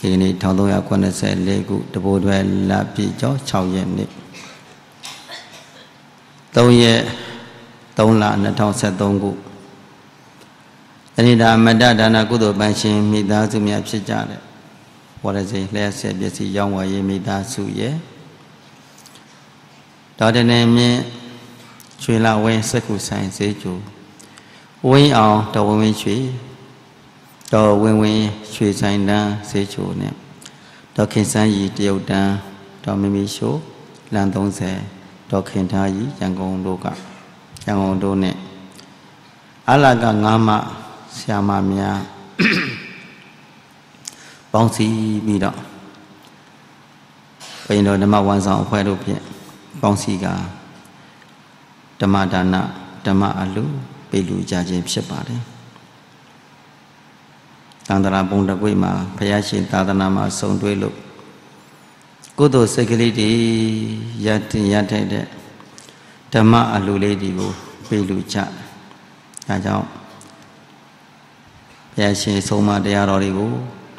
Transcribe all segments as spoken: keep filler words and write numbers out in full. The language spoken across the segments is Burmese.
ဒီကနေ့one thousand three hundred eighty-fourခုတဘိုးတွဲလပြည့်ကျော်sixရက်နေ့threeရက်threeလtwenty thirteenခုတဏိတာမတ္တဒါနကုသိုလ်ပန်းရှင်မိသားစုများဖြစ်ကြတယ်ဝရစေလျှက်ဆက်ပစ္စည်းရောင်းဝယ်ရေးမိသားစုရဲ့တော်တနေမြင့်ရွှေလဝင်းစက္ကူဆိုင်ဈေးကျူဝင်းအောင်တော်ဝင်းဝင်းရွှေတော်ဝင်းဝင်းရွှေဆိုင်တန်းဈေးကျူနဲ့တော်ခင်စန်းကြီးတရုတ်တန်းတော်မီမီရှိုးလမ်းthirtyတော်ခင်ထားကြီးရန်ကုန်တို့ကရန်ကုန်တို့နဲ့အလကငါးမဆရာမများပေါင်းစည်းပြီးတော့ဘိန်းတော်ဓမ္မဝန်ဆောင်အဖွဲ့တို့ဖြင့်ပေါင်းစည်းကဓမ္မဒါနဓမ္မအလှပေးလူကြခြင်းဖြစ်ပါတယ်တန်တရာပုံတကွေမှာဘုရားရှင်သာသနာမှာဆုံတွေ့လို့ကုသိုလ်စိတ်ကလေးတွေရတင်ရထိုက်တဲ့ဓမ္မအလှလေးတွေကိုပေးလူကြဒါကြောင့်ဘုရားရှင်ဆုံးမတရားတော်တွေကို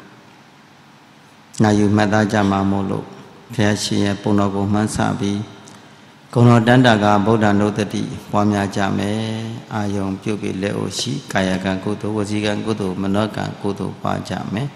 နာယူမှတ်သားကြမှာမို့လို့ဘုရားရှင်ရဲ့ပုံတော်ကိုမှန်းဆပြီးဂုဏတော်တန်တာကဗုဒ္ဓနုတ္တိပွားများကြမယ်အာယုံပြုတ်ပြီးလက်အိုရှိကာယကံကုသိုလ်ဝစီကံကုသိုလ်မနောကံကုသိုလ်ပွားကြမယ်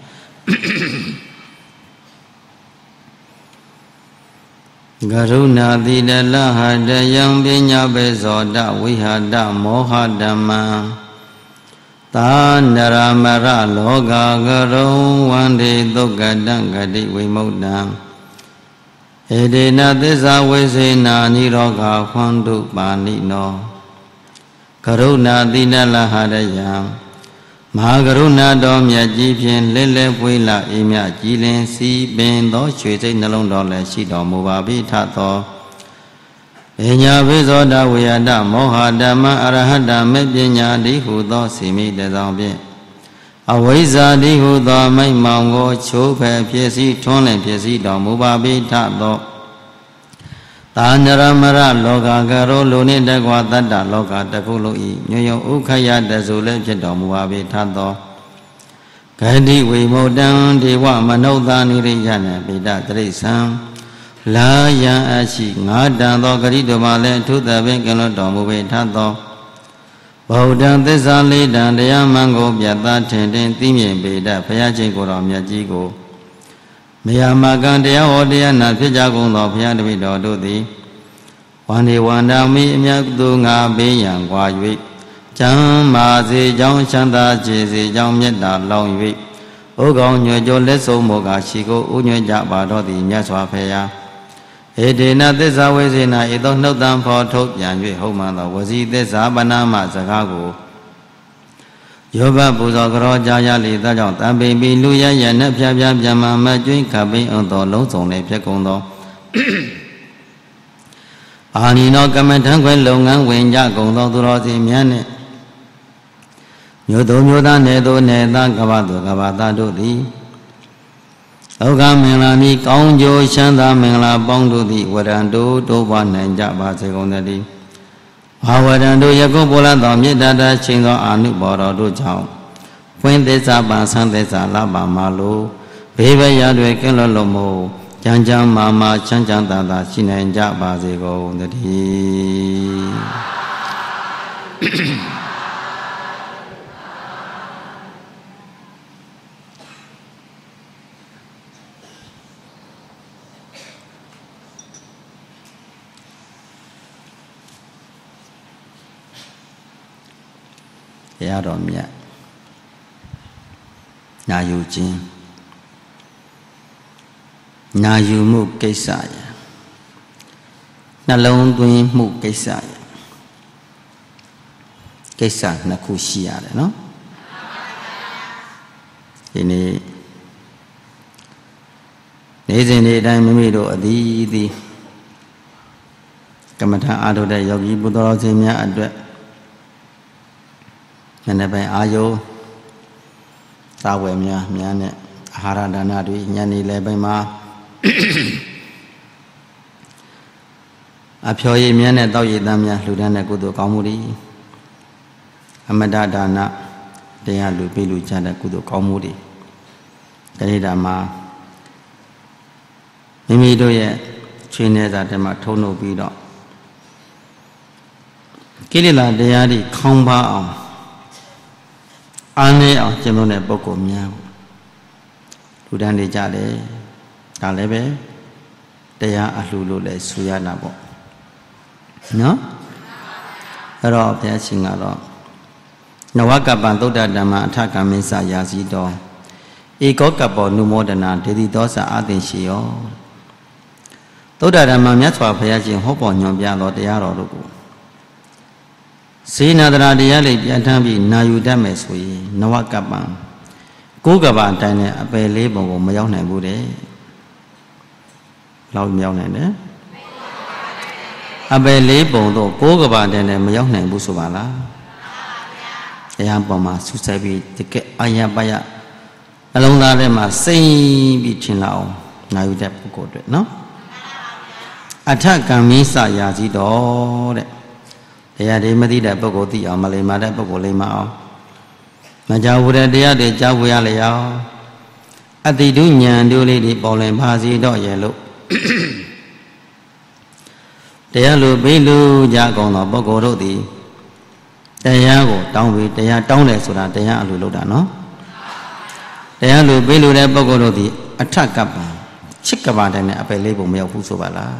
ကရုဏာတိတလဟတယံပညာပေဇောတဝိဟာတမောဟဓမ္မံသာနရမရလောကကရုံဝန္တိသုက္ကတံဂတိဝိမု dd ံဧတေနသစ္စာဝိစေနာနိရောဂခွန်တုပါဏိနောကရုဏာတိနလဟရယံမဟာကရုဏာတော်မြတ်ကြီးဖြင့်လဲလဲပွေးလာအေးမြကြည်လင်စီပင်သောရွှေစိတ်နှလုံးတော်လည်းရှိတော်မူပါ၏ထသောပညာပိဇောတဝိယတမောဟဓမ္မအရဟတမေပညာတိဟုသောစီမိတဆောင်ဖြင့်အဝိဇ္ဇာတိဟုသောမိတ်မောင်ကိုချိုးဖယ်ဖြစ်စီထွန်းလင်ဖြစ်စီတော်မူပါ၏ထသောသာနရမရလောကကရောလူနှင့်တကွာတတ္တလောကတခုလုံးဤညွညုံဥခယတစုလည်းဖြစ်တော်မူပါ၏ထသောဂတိဝိမု dd ံဒေဝမနုဿာနိရိယနာပိတတရိစ္ဆံလာယံအရှိငါတန်သောဂရိတုမလည်းအထုသဖြင့်ကလွတ်တော်မူပေထသောဗုဒ္ဓံသစ္စာလေးတံတရားမှန်ကိုပြတ်သားထင်ထင်သိမြင်ပေတတ်ဘုရားရှင်ကိုယ်တော်မြတ်ကြီးကိုမယာမကံတရားဟောတရားနာဖြစ်ကြကုန်သောဘုရားတပည့်တော်တို့သည်ဝန္ဒီဝန္ဒာမိအမြတ်သူငါဘေးရန်ကွာ၍ကျမ်းမာစေကြောင်းချမ်းသာစေစေကြောင်းမြတ်တာလောင်၍ဥကောင်ညွှန်ကြောလက်ဆုံးမောကရှိကိုဥညွှန်ကြပါတော်သည်မြတ်စွာဘုရားဧတေနသစ္စာဝိစေနာဤသောနှုတ်တံဖော်ထုတ်ပြန်၍ဟုတ်မှန်သောဝစီသစ္စာပဏာမစကားကိုယောဘပူဇော်ကြောကြားရလေသောကြောင့်တံပိပိလူရရနဲ့ဖြားဖြားပြန်မှမကျွင်းခပိန်အောင်သောလုံးစုံလည်းဖြစ်ကုန်သောအာနိနောကမ္မထံခွဲလုပ်ငန်းဝင်ကြကုန်သောသူတော်စင်များနှင့်မြို့သူမြို့သားနယ်သူနယ်သားကဘာသူကဘာသားတို့သည်ဒုက္ခမင်္ဂလာမီကောင်းကျိုးချမ်းသာမင်္ဂလာပေါင်းတို့သည်ဝရံတို့တို့ပွားနိုင်ကြပါစေကုန်သတည်းဘာဝရံတို့ယခုပေါ်လာသောမေတ္တာတချိန်သောအာနုဘော်တော်တို့ကြောင့်ဖွင့်သစ္စာပန်ဆန်းသစ္စာလပါမလိုဘေးဘရတွင်ကင်းလွတ်လို့မို့ကြမ်းကြမ်းမာမာချမ်းချမ်းသာသာရှိနိုင်ကြပါစေကုန်သတည်းတရားတော်မြတ်နာယူခြင်းနာယူမှုကိစ္စရနှလုံးသွင်းမှုကိစ္စရကိစ္စနှစ်ခုရှိရတယ်နော်ဒီနေ့နေ့စဉ်နေ့တိုင်းမိမိတို့အသီးသီးကမ္မထာအားထုတ်တဲ့ယောဂီပုတ္တရာရှင်များအတွက်ညနေပိုင်းအာယုသာဝယ်များများနဲ့အာဟာရဒါနတွေညနေလယ်ပိုင်းမှာအဖျော်ရည်များနဲ့တောက်ရည်သားများလှူဒန်းတဲ့ကုသိုလ်ကောင်းမှုတွေအမတဒါနတရားလူပေးလူကြတဲ့ကုသိုလ်ကောင်းမှုတွေဒီနေ့ဒါမှာမိမိတို့ရဲ့ချွေးနေစာတည်းမှာထုံနှုတ်ပြီးတော့ကိလေသာတရားတွေခေါင်းပါအောင်အားနည်းအောင်ကျင့်သုံးတဲ့ပုဂ္ဂိုလ်များလူတန်းနေကြတယ်ဒါလည်းပဲတရားအလှလို့လည်းဆိုရတာပေါ့နော်အဲ့တော့ဘုရားရှင်ကတော့နဝကပ္ပံသုဒ္ဓဓမ္မအထကမင်းစရာစီတော်ဧကောကပ္ပောနုမောဒနာဒေတိသောစာအသင်ရှိယောသုဒ္ဓဓမ္မမြတ်စွာဘုရားရှင်ဟောပေါ်ညွှန်ပြတော်တရားတော်တို့ကိုစေနာတရာတရားလေးပြန်ထမ်းပြီးနာယူတတ်မယ်ဆိုရင်နဝကပ္ပံကိုးကဘာအတိုင်းနဲ့အပယ်လေးပုံကိုမရောက်နိုင်ဘူးတဲ့လောက်မရောက်နိုင်တယ်အပယ်လေးပုံတော့ကိုးကဘာအတိုင်းနဲ့မရောက်နိုင်ဘူးဆိုပါလားတရားပေါ်မှာဆူဆိုင်ပြီးတကယ်အာရပါယအလုံးသားထဲမှာစိမ့်ပြီးထင်လာအောင်နာယူတဲ့ပုဂ္ဂိုလ်တွေနော်အထကံမင်းစရာစီတော်တဲ့တရားတွေမသိတဲ့ပုဂ္ဂိုလ်သိအောင်မလိမ္မာတဲ့ပုဂ္ဂိုလ်လိမ္မာအောင်မကြောက်ဘူးတဲ့တရားတွေကြောက်ဘူးရလေအောင်အတိတုဉာဏ်တို့လေးတွေပေါ်လင်ပါစီတော့ရဲ့လို့တရားလိုပေးလို့ကြကုန်သောပုဂ္ဂိုလ်တို့သည်တရားကိုတောင်းပြီးတရားတောင်းတယ်ဆိုတာတရားအလိုလုပ်တာနော်တရားလိုပေးလို့တဲ့ပုဂ္ဂိုလ်တို့သည်အထကပ္ပံချစ်ကပ္ပတိုင်းနဲ့အပယ်လေးပုံမရောက်ဘူးဆိုပါလား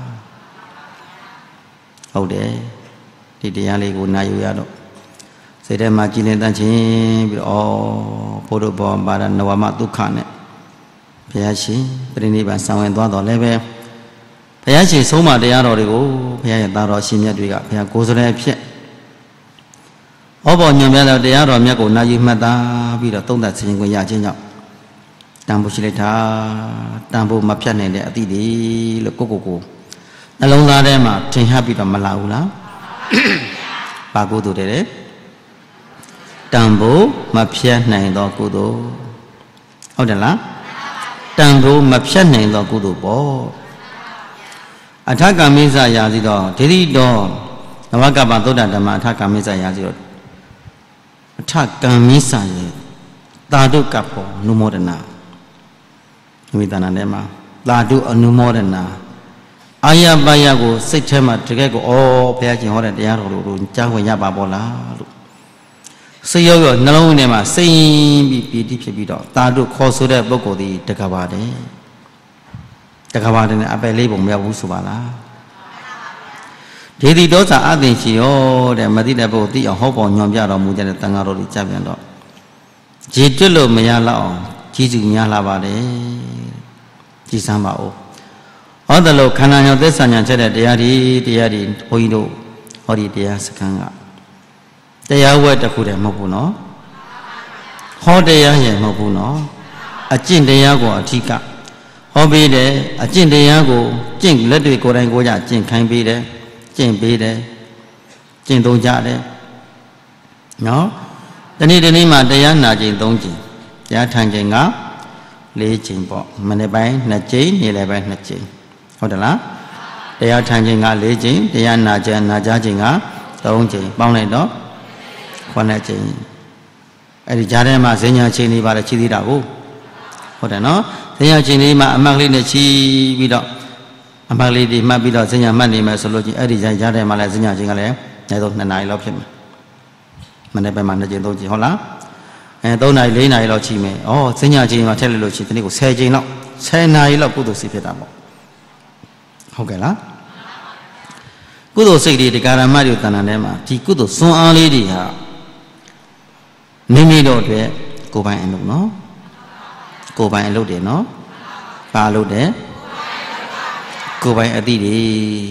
ဟုတ်တယ်ဒီတရားလေးကိုနာယူရတော့စိတ်ထဲမှာကြည်လင်တတ်ခြင်းပြီးတော့ဩဘုဒ္ဓဘောပါဒနဝမဒုက္ခနဲ့ဘုရားရှင်ပြိဋိဘံဆောင်ဝင်သွားတော့လည်းပဲဘုရားရှင်ဆုံးမတရားတော်တွေကိုဘုရားရဲ့သားတော်ရှင်မြတ်တွေကဘုရားကိုယ်စရဲဖြစ်ဩဘောညွန်ပြတဲ့တရားတော်မြတ်ကိုနာယူမှတ်သားပြီးတော့သုံးသပ်ဆင်ခြင်ခွင့်ရခြင်းကြောင့်တန်ဖို့ရှိလိုက်တာတန်ဖို့မဖြတ်နိုင်တဲ့အသည့်ဒီလို့ကိုကိုကိုနှလုံးသားထဲမှာထင်ဟပ်ပြီးတော့မလာဘူးလားဘာကုသိုလ်တဲ့တန်ဖို့မဖြတ်နိုင်သောကုသိုလ်ဟုတ်တယ်လားတန်ဖို့မဖြတ်နိုင်သောကုသိုလ်ပေါ့အထကမိစ္ဆရာစီတော့ဒိဋ္ဌိတော်နဝကပ္ပသုဒ္ဓဓမ္မအထကမိစ္ဆရာစီတော့အထကမိစ္ဆရေသာဓုကပ္ပောနုမောဒနာဝိသနာထဲမှာသာဓုအနုမောဒနာအာရပါယကိုစိတ်ထဲမှာတကယ်ကိုဩဘုရားရှင်ဟောတဲ့တရားတော်တို့ကြားဝင်ရပါပေါ်လားလို့စိတ်ရောက်ရောနှလုံးထဲမှာစိတ်ပြီးပီတိဖြစ်ပြီးတော့သာဓုခေါ်ဆိုတဲ့ပုဂ္ဂိုလ်ဒီတကဘာတယ်တကဘာတယ်နဲ့အပယ်လေးပုံမရောက်ဘူးဆိုပါလားဒေတိတောစာအသင်ရှိရောတဲ့မသိတဲ့ပုဂ္ဂိုလ်သိအောင်ဟောပေါ်ညွှန်ပြတော်မူတဲ့တန်ဃာတော်တွေကြပြန်တော့ကြည်တွတ်လို့မရလောက်အောင်ကြီးစုများလာပါတယ်ကြည်စမ်းပါဦးဟောတယ်လို့ခန္ဓာညောသစ္စာညာချက်တဲ့တရားဒီတရားဒီဘုန်းကြီးတို့ဟောဒီတရားစခန်းကတရားဝက်တစ်ခုတည်းမဟုတ်ဘူးနော်ဟောတရားရဲ့မဟုတ်ဘူးနော်အကျင့်တရားကိုအထီးကဟောပေးတယ်အကျင့်တရားကိုကျင့်လက်တွေကိုယ်တိုင်ကိုယ်ကြကျင့်ခိုင်းပေးတယ်ကျင့်ပေးတယ်ကျင့်သုံးကြတယ်နော်ဒီနေ့ဒီနေ့မှာတရားနာခြင်းသုံးခြင်းတရားထိုင်ခြင်းကလေးခြင်းပေါ့မနေ့ပိုင်းနှစ်ကြိမ်နေ့လယ်ပိုင်းနှစ်ကြိမ်ဟုတ်တယ်လားတရားထိုင်ခြင်းကလေးကြိမ်တရားနာခြင်းနာကြခြင်းကသုံးကြိမ်ပေါင်းလိုက်တော့ခုနှစ်ကြိမ်အဲ့ဒီကြားထဲမှာဇင်ညာချင်းလေးပါလေချီသေးတာကိုဟုတ်တယ်နော်ဇင်ညာချင်းလေးမှာအမှတ်လေးနဲ့ချီပြီးတော့အမှတ်လေးဒီမှတ်ပြီးတော့ဇင်ညာမှတ်နေမယ်ဆိုလို့ချင်းအဲ့ဒီကြားထဲမှာလည်းဇင်ညာချင်းကလည်းအဲတော့နှစ်နာရီလောက်ဖြစ်မယ်မနေ့ပိုင်းမှာနှစ်ကြိမ်သုံးကြိမ်ဟုတ်လားအဲသုံးနာရီလေးနာရီလောက်ချီမယ်ဩဇင်ညာချင်းမှာထည့်လိုက်လို့ချင်းဒီနေ့ကိုဆယ်ကြိမ်လောက်ဆယ်နာရီလောက်ကုသိုလ်စိတ်ဖြစ်တာပေါ့ဟုတ်ကဲ့လားကုသိုလ်စိတ်တွေတရားဓမ္မတွေတဏ္ဍာထဲမှာဒီကုသိုလ်စွမ်းအားလေးတွေဟာမိမိတို့အတွက်ကိုယ်ပိုင်အလုပ်နော်ကိုယ်ပိုင်အလုပ်တယ်နော်ဘာလုပ်တယ်ကိုယ်ပိုင်အသည့်တွေ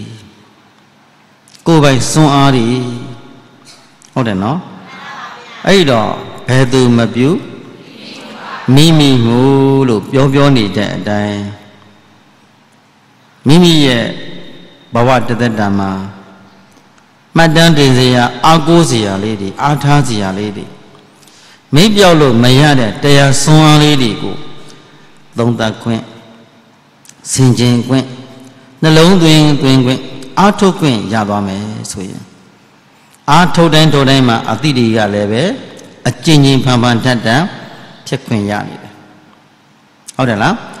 ကိုယ်ပိုင်စွမ်းအားတွေဟုတ်တယ်နော်အဲ့တော့ဘယ်သူမပြုမိမိမှုလို့ပြောပြောနေတဲ့အတိုင်းမိမိရဲ့ဘဝတသက်တာမှာမှတ်တမ်းတင်စရာအားကိုးစရာလေးတွေအားထားစရာလေးတွေမိပြောက်လို့မရတဲ့တရားစွမ်းအားလေးတွေကိုသုံးသပ်ခွင့်ဆင်ခြင်ခွင့်နှလုံးသွင်းသွင်းခွင့်အားထုတ်ခွင့်ရသွားမယ်ဆိုရင်အားထုတ်တိုင်းထုတ်တိုင်းမှာအတိတ်တွေကလည်းပဲအကျဉ်းချင်းဖန်ဖန်ထက်ထက်ဖြစ်ခွင့်ရနေတယ်ဟုတ်တယ်လား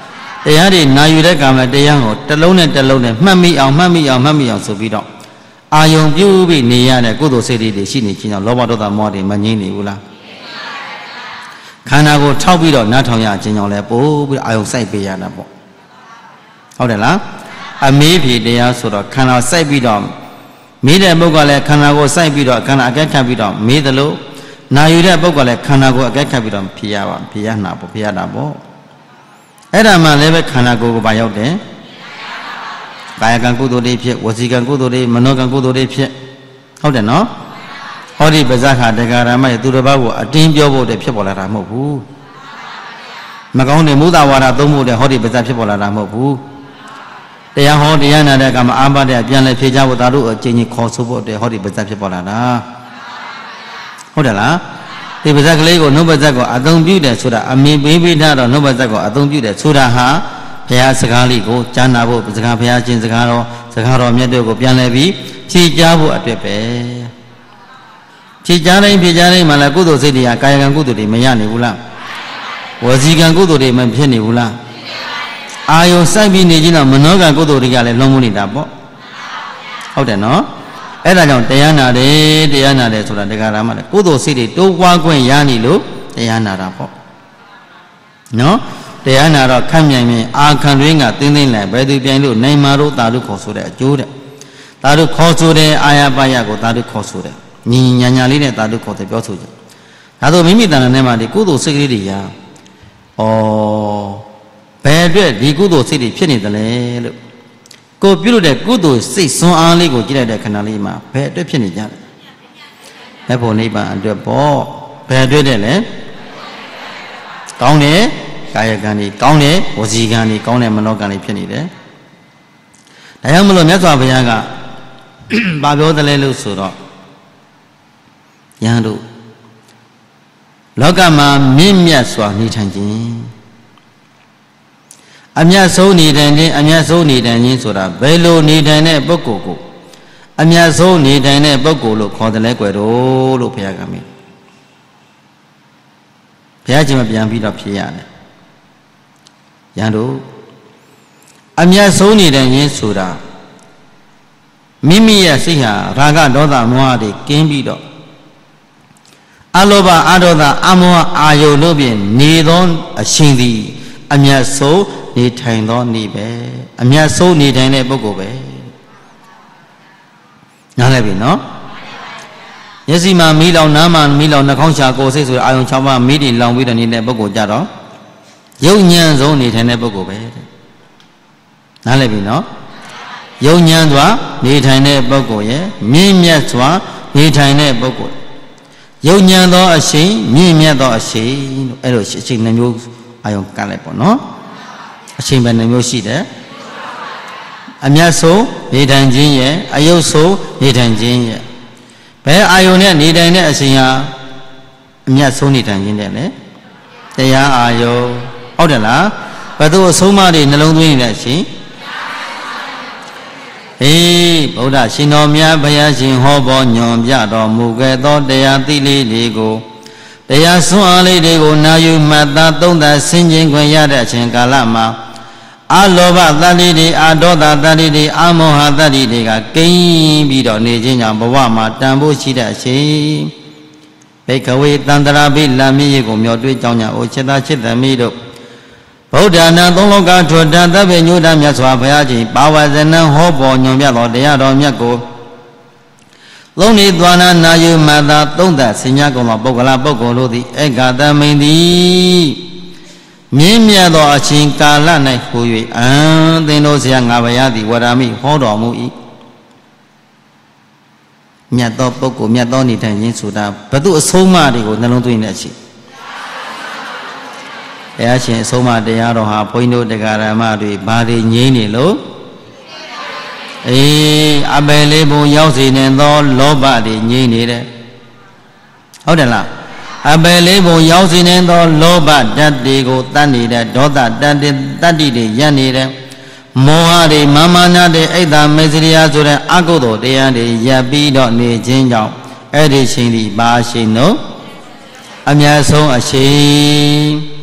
တရားတွေနာယူတဲ့ကံမှာတရားကိုတစ်လုံးနဲ့တစ်လုံးနဲ့မှတ်မိအောင်မှတ်မိအောင်မှတ်မိအောင်ဆိုပြီးတော့အာယုံပြုပြီးနေရတဲ့ကုသိုလ်စိတ်တွေရှိနေခြင်းကြောင့်လောဘဒေါသမောဟတွေမငြိမ့်နေဘူးလားခန္ဓာကိုထောက်ပြီးတော့နားထောင်ရခြင်းကြောင့်လည်းပို့ပြီးအာယုံစိုက်ပေးရတာပေါ့ဟုတ်တယ်လားအမေးဖြေတရားဆိုတော့ခန္ဓာစိုက်ပြီးတော့မေးတဲ့ပုဂ္ဂိုလ်ကလည်းခန္ဓာကိုစိုက်ပြီးတော့ခန္ဓာအကဲခတ်ပြီးတော့မေးသလိုနာယူတဲ့ပုဂ္ဂိုလ်ကလည်းခန္ဓာကိုအကဲခတ်ပြီးတော့ဖြေရပါဖြေရနာပေါ့ဖြေရတာပေါ့အဲ့ဒါမှလည်းပဲခန္ဓာကိုယ်ကိုပါရောက်တယ်ကာယကံကုသိုလ်တွေဖြစ်ဝစီကံကုသိုလ်တွေမနောကံကုသိုလ်တွေဖြစ်ဟုတ်တယ်နော်ဟောဒီပဇာခတက္ကရာမရဲ့သူတစ်ပါးကိုအတင်းပြောဖို့တည်းဖြစ်ပေါ်လာတာမဟုတ်ဘူးမကောင်းတဲ့မုဒ္ဒဝါဒသုံးဖို့တည်းဟောဒီပဇာဖြစ်ပေါ်လာတာမဟုတ်ဘူးတရားဟောတရားနာတဲ့ကမှာအာမတဲ့ပြန်လဲဖြေကြဖို့ဒါတို့အချင်းချင်းခေါ်ဆိုဖို့တည်းဟောဒီပဇာဖြစ်ပေါ်လာတာဟုတ်တယ်လားဒီပဇက်ကလေးကိုနှုတ်ပါဇက်ကိုအသုံးပြုတယ်ဆိုတာအမေပေးပေးထားတော့နှုတ်ပါဇက်ကိုအသုံးပြုတယ်ဆိုတာဟာဘုရားစကားလေးကိုကြားနာဖို့စကားဘုရားချင်းစကားတော်စကားတော်မြတ်တို့ကိုပြန်လဲပြီးဖြေကြားဖို့အတွက်ပဲဖြေကြားတိုင်းဖြေကြားတိုင်းမှာလည်းကုသိုလ်စိတ်တွေကကာယကံကုသိုလ်တွေမရနိုင်ဘူးလားဝစီကံကုသိုလ်တွေမဖြစ်နိုင်ဘူးလားအာယုံစိုက်ပြီးနေခြင်းတော့မနောကံကုသိုလ်တွေကလည်းလုံးဝနေတာပေါ့ဟုတ်တယ်နော်အဲ့ဒါကြောင့်တရားနာတယ်တရားနာတယ်ဆိုတာတရားဓမ္မလေကုသိုလ်စိတ်တွေတိုးပွားခွင့်ရနေလို့တရားနာတာပေါ့နော်တရားနာတော့ခန့်မြိုင်မြိုင်အာခံတွင်းကတင်းတင်းလိုက်ဘယ်သူပြိုင်လို့နိုင်မာတို့တာတို့ခေါ်ဆိုတဲ့အကျိုးတဲ့တာတို့ခေါ်ဆိုတဲ့အာရပါယကိုတာတို့ခေါ်ဆိုတဲ့ညီညာညာလေးနဲ့တာတို့ခေါ်တယ်ပြောဆိုကြဒါဆိုမိမိတဏ္ဍာနဲ့မှဒီကုသိုလ်စိတ်ကလေးတွေရာဩဘယ်အတွက်ဒီကုသိုလ်စိတ်တွေဖြစ်နေတယ်လဲလို့ကိုပြုလို့တဲ့ကုသိုလ်စိတ်စွမ်းအားလေးကိုကြည့်လိုက်တဲ့ခဏလေးမှာဘယ်အတွက်ဖြစ်နေကြလဲမဲ့ဖို့နိဗ္ဗာန်အတွက်ပေါ့ဘယ်အတွက်တဲ့လဲကောင်းတယ်ကာယကံတွေကောင်းတယ်ဝစီကံတွေကောင်းတယ်မနောကံတွေဖြစ်နေတယ်ဒါကြောင့်မလို့မြတ်စွာဘုရားကဘာပြောတယ်လဲလို့ဆိုတော့ယဟန်တို့လောကမှာမြင့်မြတ်စွာနေထိုင်ခြင်းအမြတ်ဆုံးနေထိုင်ခြင်းအမြတ်ဆုံးနေထိုင်ခြင်းဆိုတာဘယ်လိုနေထိုင်တဲ့ပုဂ္ဂိုလ်ကိုအမြတ်ဆုံးနေထိုင်တဲ့ပုဂ္ဂိုလ်လို့ခေါ်တယ်လဲကွယ်တော့လို့ဘုရားကမေးဘုရားရှင်မပြန်ပြီးတော့ဖြေရတယ်ယဟန်တို့အမြတ်ဆုံးနေထိုင်ခြင်းဆိုတာမိမိရဲ့စိတ်ဟာရာဂဒေါသမောဟတွေကင်းပြီးတော့အလောဘအဒေါသအမောဟအာယုန်တို့ဖြင့်နေသောအရှင်သည်အမြတ်ဆုံးနေထိုင်သောနေပဲအမြတ်ဆုံးနေထိုင်တဲ့ပုဂ္ဂိုလ်ပဲနားလည်ပြီနော်မျက်စိမှာမီးလောင်နားမှာမီးလောင်နှာခေါင်းရှာကိုယ်စိတ်ဆိုအာယုံ၆ပါးမီးတွေလောင်ပြီးတော့နေတဲ့ပုဂ္ဂိုလ်ကြတော့ယုံဉဏ်ဆုံးနေထိုင်တဲ့ပုဂ္ဂိုလ်ပဲနားလည်ပြီနော်ယုံဉဏ်စွာနေထိုင်တဲ့ပုဂ္ဂိုလ်ရဲ့မြင့်မြတ်စွာနေထိုင်တဲ့ပုဂ္ဂိုလ်ယုံဉဏ်သောအရှိန်မြင့်မြတ်သောအရှိန်လို့အဲ့လိုအရှိန်နှမျိုးအာယုံကလိုက်ပေါ့နော်အရှိန်ပဲနှမျိုးရှိတယ်အမြတ်ဆုံးနေထိုင်ခြင်းရဲ့အယုတ်ဆုံးနေထိုင်ခြင်းရဲ့ဘယ်အာယုံနဲ့နေထိုင်တဲ့အရှိန်ဟာအမြတ်ဆုံးနေထိုင်ခြင်းတဲ့လေတရားအာယုံဟုတ်တယ်လားဘယ်သူအဆုံးမတွေနှလုံးသွင်းနေတဲ့အရှိန်အေးဗုဒ္ဓရှင်တော်မြတ်ဘုရားရှင်ဟောပေါ်ညွန်ပြတော်မူခဲ့သောတရားသိလေးတွေကိုတရားစွမ်းအားလေးတွေကိုနာယူမှတ်သားသုံးသပ်ဆင်ခြင်ခွင့်ရတဲ့အချိန်ကာလမှာအလောဘတတ္တိတွေအဒေါသတတ္တိတွေအမောဟတတ္တိတွေကကိန်းပြီးတော့နေခြင်းကြောင့်ဘဝမှာတန်ဖို့ရှိတဲ့အချိန်ဘေကဝေတန္တရာဘိလမ်းမြေကိုမျောတွေးကြောင်းညာအိုချစ်သားချစ်သမီးတို့ဗုဒ္ဓနာသုံးလောကထွတ်တန်သဗ္ဗညုတမြတ်စွာဘုရားကြီးပါဝဇနံဟောပေါ်ညွန်ပြတော်တရားတော်မြတ်ကိုသုံးနေသွားနာနာယုမတာသုံးသက်ဆင်ညာကုန်သောပုဂ္ဂလပုဂ္ဂိုလ်တို့သည်ဧကတမိန်သည်မြင့်မြတ်သောအချိန်ကာလ၌ဟူ၍အံသင်တို့ဆရာငါဘုရားသည်ဝရမိဟောတော်မူ၏မြတ်သောပုဂ္ဂိုလ်မြတ်သောနေထိုင်ခြင်းဆိုတာဘသူအဆုံးအမတွေကိုနှလုံးသွင်းတဲ့အချိန်တရားရှင်အဆုံးအမတရားတော်ဟာဘုန်းကြီးတို့တရားဓမ္မတွေဘာတွေငြိမ့်နေလို့အေးအပယ်လေးဘုံရောက်စေနေသောလောဘတွေငြိမ့်နေတယ်ဟုတ်တယ်လားအပယ်လေးဘုံရောက်စေနေသောလောဘဓာတ်တွေကိုတတ်နေတဲ့ဒေါသတတ်တဲ့တတ္တိတွေရပ်နေတယ်မောဟတွေမာမနာတွေအိတ်တာမေစရိယဆိုတဲ့အကုသိုလ်တရားတွေရပ်ပြီးတော့နေခြင်းကြောင့်အဲ့ဒီရှင်ဒီပါရှင်တို့အမြတ်ဆုံးအရှိန်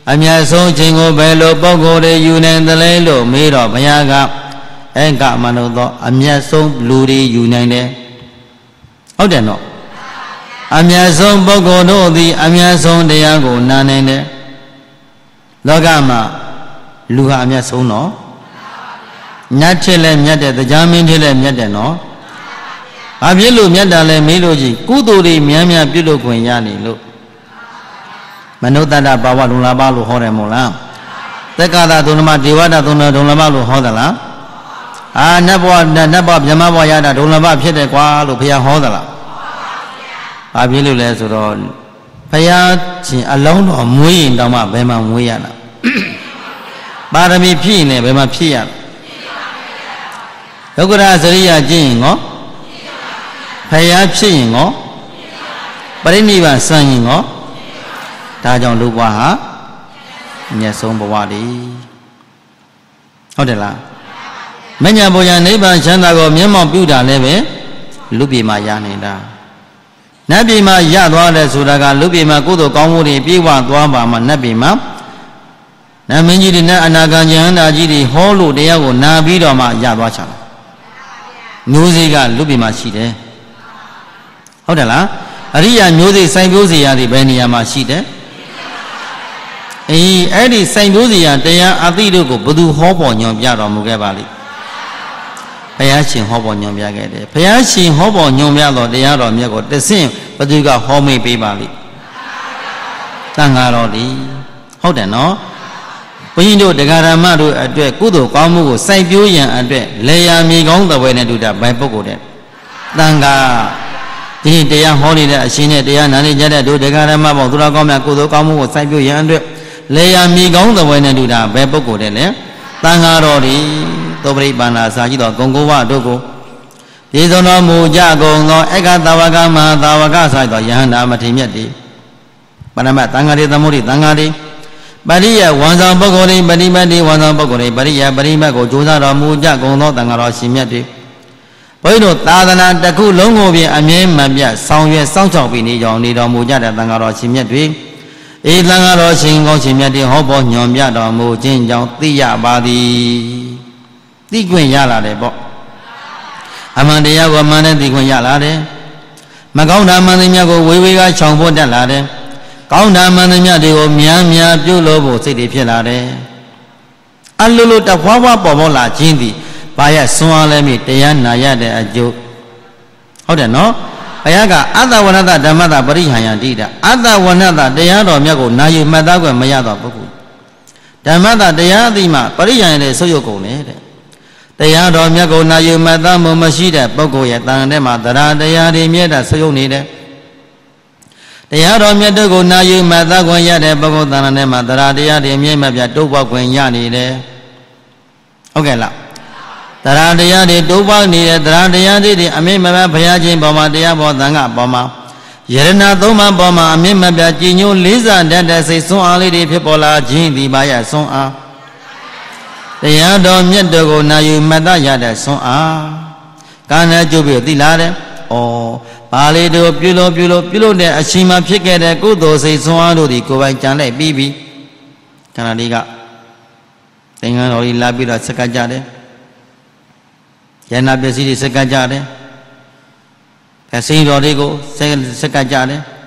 အမြတ်ဆုံးခြင်းကိုဘယ်လိုပုဂ္ဂိုလ်တွေယူနိုင်သလဲလို့မေးတော့ဘုရားကဧကမနုသောအမြတ်ဆုံးလူတွေယူနိုင်တယ်ဟုတ်တယ်နော်အမြတ်ဆုံးပုဂ္ဂိုလ်တို့သည်အမြတ်ဆုံးတရားကိုနာနိုင်တယ်လောကမှာလူဟာအမြတ်ဆုံးနော်ညတ်ဖြစ်လဲမြတ်တယ်တရားမင်းဖြစ်လဲမြတ်တယ်နော်ဘာဖြစ်လို့မြတ်တာလဲမေးလို့ကြီးကုသိုလ်တွေများများပြုလုပ်ခွင့်ရနေလို့မနုဿတ္တဘာဝလုံလာပါလို့ဟောတယ်မို့လားသက္ကတာဒုံလမဒေဝတာဒုံလဒုံလမလို့ဟောသလားအာနတ်ဘဝနတ်ဘဝမြမဘဝရတာဒုံလမဖြစ်တယ်ကွာလို့ဘုရားဟောသလားဘာဖြစ်လို့လဲဆိုတော့ဘုရားရှင်အလုံးတော်မွေးရင်တောင်မှဘယ်မှာမွေးရတာပါရမီဖြည့်ရင်လည်းဘယ်မှာဖြည့်ရလဲဒုက္ခရစရိယာကျင့်ရင်ကောဖယားဖြစ်ရင်ကောပရိနိဗ္ဗာန်စံရင်ကောဒါကြောင့်လူဘဝဟာမျက်ဆုံးဘဝတည်းဟုတ်တယ်လားမညာဘုရားနိဗ္ဗာန်ချမ်းသာကိုမျက်မှောက်ပြုတာလည်းပဲလူပြည်မှာရနေတာနတ်ပြည်မှာရသွားတယ်ဆိုတာကလူပြည်မှာကုသိုလ်ကောင်းမှုတွေပြေဝသွားပါမှနတ်ပြည်မှာနတ်မင်းကြီးတွေနဲ့အနာဂံဉာဏ်သာကြီးတွေဟောလို့တရားကိုနာပြီးတော့မှရသွားချင်တယ်မျိုးစေ့ကလူပြည်မှာရှိတယ်ဟုတ်တယ်လားအရိယာမျိုးစေ့စိုင်ပြိုးစေရတွေဘယ်နေရာမှာရှိတယ်အေးအဲ့ဒီစိုင်ပြိုးစေရတရားအသိတို့ကိုဘသူဟောပေါ်ညွန်ပြတော်မူခဲ့ပါလိမ့်ဘုရားရှင်ဟောပေါ်ညွန်ပြခဲ့တယ်ဘုရားရှင်ဟောပေါ်ညွန်ပြတော်တရားတော်မြတ်ကိုတဆင့်ဘသူကဟောမေးပေးပါလိမ့်တန်ဃာတော်ဒီဟုတ်တယ်နော်ဘုန်းကြီးတို့တရားဓမ္မတို့အတွက်ကုသိုလ်ကောင်းမှုကိုစိုက်ပျိုးရန်အတွက်လေယာမြေကောင်းသဘွယ်နဲ့တူတာဘယ်ပုဂ္ဂိုလ်တဲ့တန်ခါဒီတရားဟောနေတဲ့အရှင်နဲ့တရားနာနေကြတဲ့တို့တရားဓမ္မပေါင်းသူတော်ကောင်းများကုသိုလ်ကောင်းမှုကိုစိုက်ပျိုးရန်အတွက်လေယာမြေကောင်းသဘွယ်နဲ့တူတာဘယ်ပုဂ္ဂိုလ်တဲ့လဲတန်ခါတော်ဒီသောပရိပန္နာစာကြည့်တော်ဂုံကိုဝတို့ကိုပြေဆုံးတော်မူကြကုန်သောဧကသဝကမဟာသဝကဆိုင်သောယဟန္တာမထေမြတ်တိပရမတ်တန်ခါတွေသမုဒိတန်ခါတွေပရိယဝန်ဆောင်ပုဂ္ဂိုလ်တွေပရိမတ်တွေဝန်ဆောင်ပုဂ္ဂိုလ်တွေပရိယပရိမတ်ကိုကြိုးစားတော်မူကြကုန်သောတန်ဃာတော်ရှင်မြတ်တွေဘုန်းကြီးတို့သာသနာတစ်ခုလုံးကိုပြင်အမြဲမပြတ်ဆောင်ရွက်စောင့်ရှောက်ပြီးနေကြောင်းနေတော်မူကြတဲ့တန်ဃာတော်ရှင်မြတ်တွေအေးတန်ဃာတော်ရှင်ကောင်းရှင်မြတ်တွေဟောပေါ်ညွန်ပြတော်မူခြင်းကြောင့်သိရပါသည်သိခွင့်ရလာတယ်ပေါ့အမှန်တရားကိုအမှန်နဲ့သိခွင့်ရလာတယ်မကောင်းတာမှန်သမျှကိုဝေဝေကချောင်ဖို့တက်လာတယ်ကောင်းတာမှန်သမျှတွေကိုများများပြုလို့ဖို့စိတ်တွေဖြစ်လာတယ်အလိုလိုတဖွာဖွာပေါ်ပေါ်လာခြင်းသည်ဘာရဆွမ်းအားလဲမိတရားနာရတဲ့အကျိုးဟုတ်တယ်နော်ဘုရားကအတ္တဝဏ္ဏဓမ္မတာပရိဟံယတိတာအတ္တဝဏ္ဏတရားတော်မြတ်ကိုနာယူမှတ်သားခွင့်မရတော့ပုဂ္ဂိုလ်ဓမ္မတာတရားအသိမှပရိဟံရဲ့ဆုပ်ယုပ်ကုန်တယ်တဲ့တရားတော်မြတ်ကိုနာယူမှတ်သားမှုမရှိတဲ့ပုဂ္ဂိုလ်ရဲ့တန်တဲ့မှာတရားတရားတွေမြဲတာဆုပ်ယုပ်နေတယ်တရားတော်မြတ်တို့ကိုနာယူမှတ်သားခွင့်ရတဲ့ပုဂ္ဂိုလ်တန်တဲ့မှာတရားတရားတွေမြဲမပြတ်တိုးပွားခွင့်ရနေတယ်ဟုတ်ကဲ့လားတရားတရားတွေတိုးပွားနေတဲ့တရားတရားတွေအမြင့်မပြတ်ဘုရားရှင်ပေါ်မှာတရားပေါ်သံဃာပေါ်မှာယရဏသုံးပါးပေါ်မှာအမြင့်မပြတ်ကြည်ညိုလေးစားတတ်တဲ့စိတ်ဆွမ်းအားလေးတွေဖြစ်ပေါ်လာခြင်းဒီပါရဆွမ်းအားတရားတော်မြတ်တို့ကိုနာယူမှတ်သားရတဲ့ဆွမ်းအားကာဏကျုပ်ပြီးသိလာတယ်။ဩပါဠိတို့ပြုလို့ပြုလို့ပြုလို့တဲ့အချိန်မှဖြစ်ခဲ့တဲ့ကုသိုလ်စိတ်ဆွမ်းအားတို့ဒီကိုယ်ပိုင်ကြံလိုက်ပြီးပြီ။ခန္ဓာလေးကသင်္ကန်းတော်ကြီးလာပြီးတော့စက္ကကြတယ်။ယန္နာပစ္စည်းတွေစက္ကကြတယ်။အစိမ်းတော်တွေကိုစက္ကကြတယ်။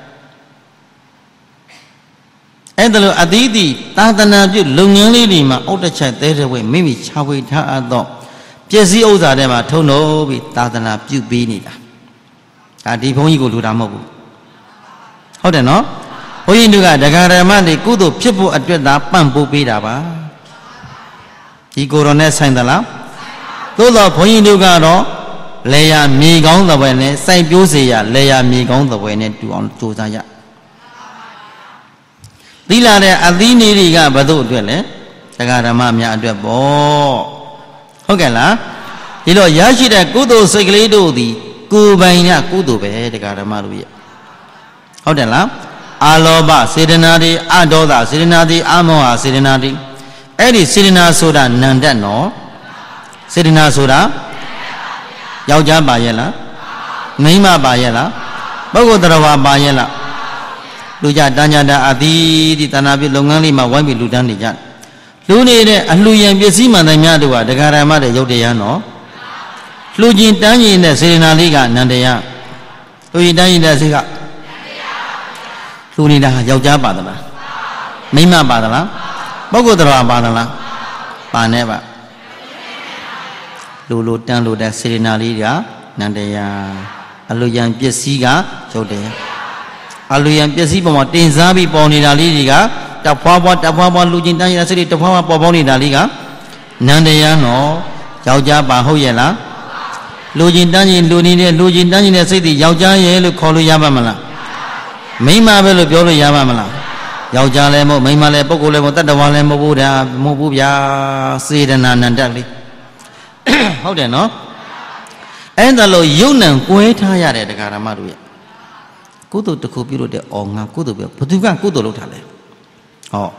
အဲ့ဒါလိုအသီးသီးသာသနာပြုလုပ်ငန်းလေးတွေမှာအောက်တစ်ချက်သေးတဲ့ဝဲမိမိခြာဝေထားအပ်သောပစ္စည်းဥစ္စာတွေမှာထုံလို့ပြီးသာသနာပြုပေးနေတာဒါဒီဘုန်းကြီးကိုလူတာမဟုတ်ဘူးဟုတ်တယ်နော်ဘုန်းကြီးတို့ကဒကာရမတွေကုသိုလ်ဖြစ်ဖို့အတွက်သာပံ့ပိုးပေးတာပါဒီကိုယ်တော်နဲ့ဆိုင်သလားသို့တော့ဘုန်းကြီးတို့ကတော့လေယာမြေကောင်းသဘွယ်နဲ့စိုက်ပျိုးစေရလေယာမြေကောင်းသဘွယ်နဲ့တူအောင်ကြိုးစားရသီလာတဲ့အသီးနေတွေကဘယ်သို့အတွက်လဲတရားဓမ္မများအတွက်ပေါ့ဟုတ်ကဲ့လားဒီလိုရရှိတဲ့ကုသိုလ်စိတ်ကလေးတို့သည်ကိုယ်ပိုင်ရကုသိုလ်ပဲတရားဓမ္မတို့ရဲ့ဟုတ်တယ်လားအာလောဘစေတနာတွေအဒေါသစေတနာတွေအမောဟစေတနာတွေအဲ့ဒီစေတနာဆိုတာနန္တနော်စေတနာဆိုတာယောက်ျားပါရဲ့လားမိန်းမပါရဲ့လားပုဂ္ဂိုလ်တရားဝါပါရဲ့လားလူကြတန်းကြတာအသီးဒီတဏှာပြလုပ်ငန်းလေးမှာဝိုင်းပြီးလူတန်းနေကြလူနေတဲ့အလှယံပစ္စည်းမှန်တယ်များတို့ကဒကာရမတဲ့ရုပ်တရားနော်လှူခြင်းတန်းခြင်းတဲ့စေရနာလေးကအနန္တရားလှူခြင်းတန်းခြင်းတဲ့စိတ်ကလှူနေတာယောက်ျားပါသလားမိန်းမပါသလားပုဂ္ဂိုလ်တော်ပါသလားပါနဲ့ပါလူလူတန်းလူတဲ့စေရနာလေးကနန္တရားအလှယံပစ္စည်းကရုပ်တရားအလှယံပစ္စည်းပေါ်မှာတင်စားပြီးပေါ်နေတာလေးတွေကတဖွာဖွာတဖွာဖွာလူချင်းတန်းရစိတ်တဖွာဖွာပေါ်ပေါင်းနေတာလေးကနန္တရားနော်ယောက်ျားပါဟုတ်ရဲ့လားလူချင်းတန်းချင်းလူနေတဲ့လူချင်းတန်းချင်းတဲ့စိတ်တွေယောက်ျားရဲ့လို့ခေါ်လို့ရပါမလားမိန်းမပဲလို့ပြောလို့ရပါမလားယောက်ျားလည်းမဟုတ်မိန်းမလည်းပုဂ္ဂိုလ်လည်းမဟုတ်တတ္တဝါလည်းမဟုတ်ဘူးဒါမဟုတ်ဘူးဗျာစေတနာနန္တလေးဟုတ်တယ်နော်အဲ့ဒါလို့ယုံနံကွဲထားရတဲ့တရားဓမ္မတို့ရဲ့ကုသိုလ်တစ်ခုပြုလို့တဲ့အော်ငါကုသိုလ်ပြုဘသူကကုသိုလ်လုပ်ထားလဲဟော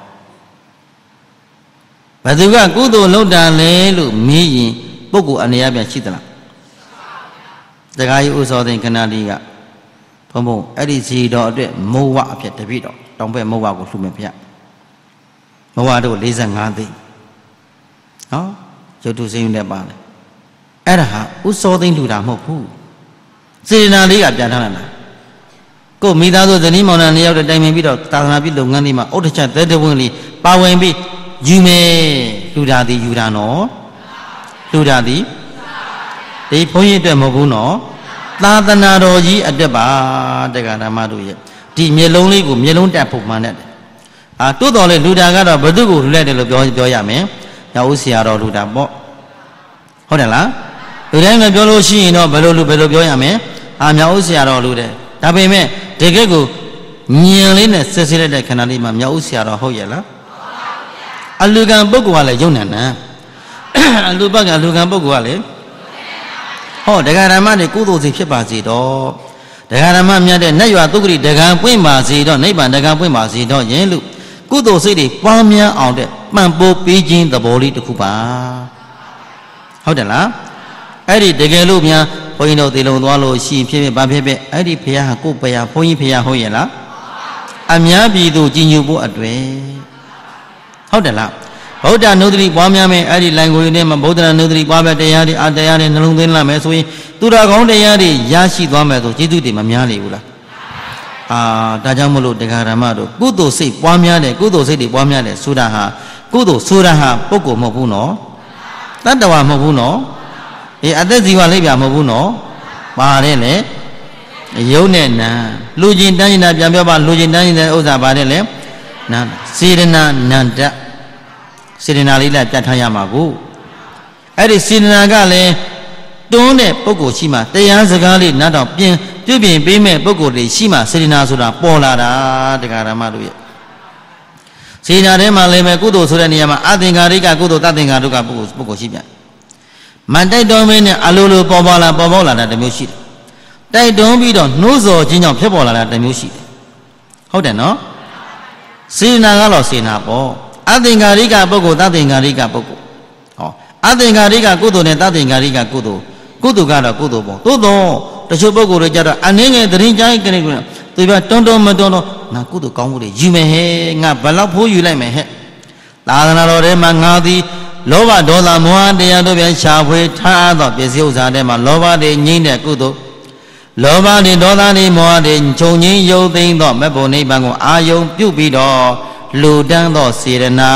ဘသူကကုသိုလ်လုပ်တာလဲလို့မေးရင်ပုဂ္ဂိုလ်အနေအပြန်ရှိသလားတရားကြီးဥသောသိခဏလေးကဘုံဘုံအဲ့ဒီဇီတော်အတွက်မိုးဝအဖြစ်တပြည့်တော့တောင်ဘက်မိုးဝကိုလှူမယ်ဗျမိုးဝတို့၄၅သိန်းဟောရုပ်တုစိမ့်နဲ့ပါတယ်အဲ့ဒါဟာဥသောသိလှူတာမဟုတ်ဘူးစေတနာလေးကပြန်ထားလာကိုမိသားစုဇနီးမောင်နှံနှစ်ယောက်တိုင်ပင်ပြီးတော့သာသနာပြုလုပ်ငန်းလေးမှာဥဒ္ဒချသက်တဝင်းလေးပါဝင်ပြီးယူမယ်လူတာသည်ယူတာနော်လူတာသည်ဒီဘုန်းကြီးအတွက်မဟုတ်ဘူးနော်သာသနာတော်ကြီးအတွက်ပါတရားဓမ္မတို့ရဲ့ဒီမျက်လုံးလေးကိုမျက်လုံးတက်ဖို့မှန်တယ်အာတိုးတော်လေလူတာကတော့ဘု து ကိုလှည့်တယ်လို့ပြောပြောရမယ်ရောက်ဦးဆရာတော်လူတာပေါ့ဟုတ်တယ်လားလူတိုင်းကပြောလို့ရှိရင်တော့ဘယ်လိုလူဘယ်လိုပြောရမလဲအာမြောက်ဦးဆရာတော်လူတဲ့ဒါပေမဲ့တကယ်ကိုညင်လေးနဲ့ဆက်စစ်လိုက်တဲ့ခဏလေးမှာမြောက်ဦးဆရာတော်ဟုတ်ရဲ့လားအလူကံပုဂ္ဂိုလ်ကလည်းယုံနံနံအလူပတ်ကအလူကံပုဂ္ဂိုလ်ကလည်းဟောတရားဓမ္မတွေကုသိုလ်စီဖြစ်ပါစေတော့တရားဓမ္မမြတ်တဲ့နတ်ရွာသုခတိတကံပွင့်ပါစေတော့နိဗ္ဗာန်တကံပွင့်ပါစေတော့ယင်လို့ကုသိုလ်စိတ်တွေပွားများအောင်တဲ့ပံ့ပိုးပေးခြင်းသဘောလေးတစ်ခုပါဟုတ်တယ်လားအဲ့ဒီတကယ်လို့များဘုန်းကြီးတို့သေလုံးသွားလို့ရှိဖြစ်ဖြစ်ဘာဖြစ်ဖြစ်အဲ့ဒီဖရာဟာကိုယ်ဖရာဘုန်းကြီးဖရာဟုတ်ရဲ့လားအများပြည်သူကြည်ညိုဖို့အတွက်ဟုတ်တယ်လားဗုဒ္ဓနုဒ္ဓတိပွားများမယ်အဲ့ဒီလိုင်ကိုရင်းနဲ့မှာဗုဒ္ဓနုဒ္ဓတိပွားပဲတရားတွေအတရားတွေနှလုံးသွင်းလာမယ်ဆိုရင်သူတော်ကောင်းတရားတွေရရှိသွားမယ်ဆိုကျေးဇူးတွေမများနေဘူးလားအာဒါကြောင့်မလို့တရားဓမ္မတို့ကုသိုလ်စိတ်ပွားများတယ်ကုသိုလ်စိတ်တွေပွားများတယ်ဆိုတာဟာကုသိုလ်ဆိုတာဟာပုဂ္ဂိုလ်မဟုတ်ဘူးနော်တတ္တဝါမဟုတ်ဘူးနော်အေးအသက်ဇီဝလိပ်ပြမဟုတ်ဘူးနော်ပါတယ်လေယုံနဲ့နာလူချင်းတန်းချင်းတာပြန်ပြောပါလူချင်းတန်းချင်းတဲ့ဥစ္စာပါတယ်လေနာစေရနာနန္တစေရနာလေးလည်းပြတ်ထားရမှာကိုအဲ့ဒီစေရနာကလည်းတွန်းတဲ့ပုဂ္ဂိုလ်ရှိမှတရားစကားလေးနားတော့ပြင်ပြုပြင်ပေးမဲ့ပုဂ္ဂိုလ်တွေရှိမှစေရနာဆိုတာပေါ်လာတာတရားဓမ္မတို့ရဲ့စေရနာထဲမှာလည်းပဲကုသိုလ်ဆိုတဲ့နေရာမှာအသင်္ကာရိကကုသိုလ်တသင်္ကာရုကပုဂ္ဂိုလ်ပုဂ္ဂိုလ်ရှိပြန်မန်တိုက်တော်မင်းနဲ့အလိုလိုပေါ်ပေါ်လာပေါ်ပေါ်လာတာတစ်မျိုးရှိတယ်တိုက်တွန်းပြီးတော့နှိုးဆော်ခြင်းကြောင့်ဖြစ်ပေါ်လာတာတစ်မျိုးရှိတယ်ဟုတ်တယ်နော်စေနာကတော့စေနာပေါ့အသင်္ကာရိကပုဂ္ဂိုလ်သသင်္ကာရိကပုဂ္ဂိုလ်ဟောအသင်္ကာရိကကုသိုလ်နဲ့သသင်္ကာရိကကုသိုလ်ကုသိုလ်ကတော့ကုသိုလ်ပေါ့သို့တော့တချို့ပုဂ္ဂိုလ်တွေကြတော့အနည်းငယ်သတိကြိုင်းကြနေကြသူပြတွန်းတွန်းမတွန်းတော့ငါကုသိုလ်ကောင်းမှုတွေယူမယ်ဟဲ့ငါဘယ်လောက်ဖိုးယူလိုက်မယ်ဟဲ့သာသနာတော်ထဲမှာငါသည်လောဘဒေါသမောဟတရားတို့ပြန်ရှာဖွေထားသောပစ္စည်းဥစ္စာတွေမှာလောဘတွေငြိမ့်တဲ့ကုသိုလ်လောဘတွေဒေါသတွေမောဟတွေခြုံငိမ့်ယုတ်သိမ်းသောမေဖို့နိဗ္ဗာန်ကိုအာယုံပြုပြီးတော့လူတန်းသောစေရနာ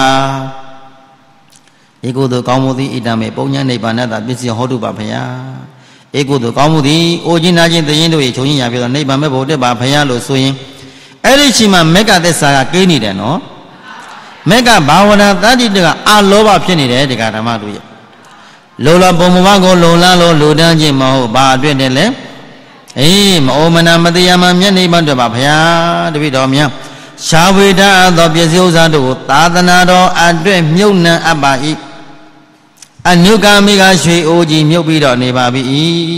ဧကုသိုလ်ကောင်းမှုသည်ဣတမေပုံညာနိဗ္ဗာန်တပစ္စည်းဟောတုပါဖယာဧကုသိုလ်ကောင်းမှုသည်အိုခြင်းနာခြင်းသိရင်တို့၏ခြုံငိမ့်ရပြီးတော့နိဗ္ဗာန်မေဖို့တက်ပါဖယာလို့ဆိုရင်အဲ့ဒီချိန်မှာမေကသစ္စာကကိန်းနေတယ်နော်မေကဘာဝနာတတိတကအလောဘဖြစ်နေတယ်တရားဓမ္မတို့ရဲ့လောလပုံမမကိုလုံလန်းလို့လူတန်းခြင်းမဟုတ်ဘာအတွက်တည်းလဲအေးမအိုမနာမတရားမှမျက်နှိပ်မှတွေ့ပါဗျာတပိတော်များရှားဝေဒသောပစ္စည်းဥစ္စာတို့ကိုသာသနာတော်အတွက်မြုပ်နှံအပ်ပါ၏အနုကာမိကရွှေအိုးကြီးမြုပ်ပြီးတော့နေပါပြီ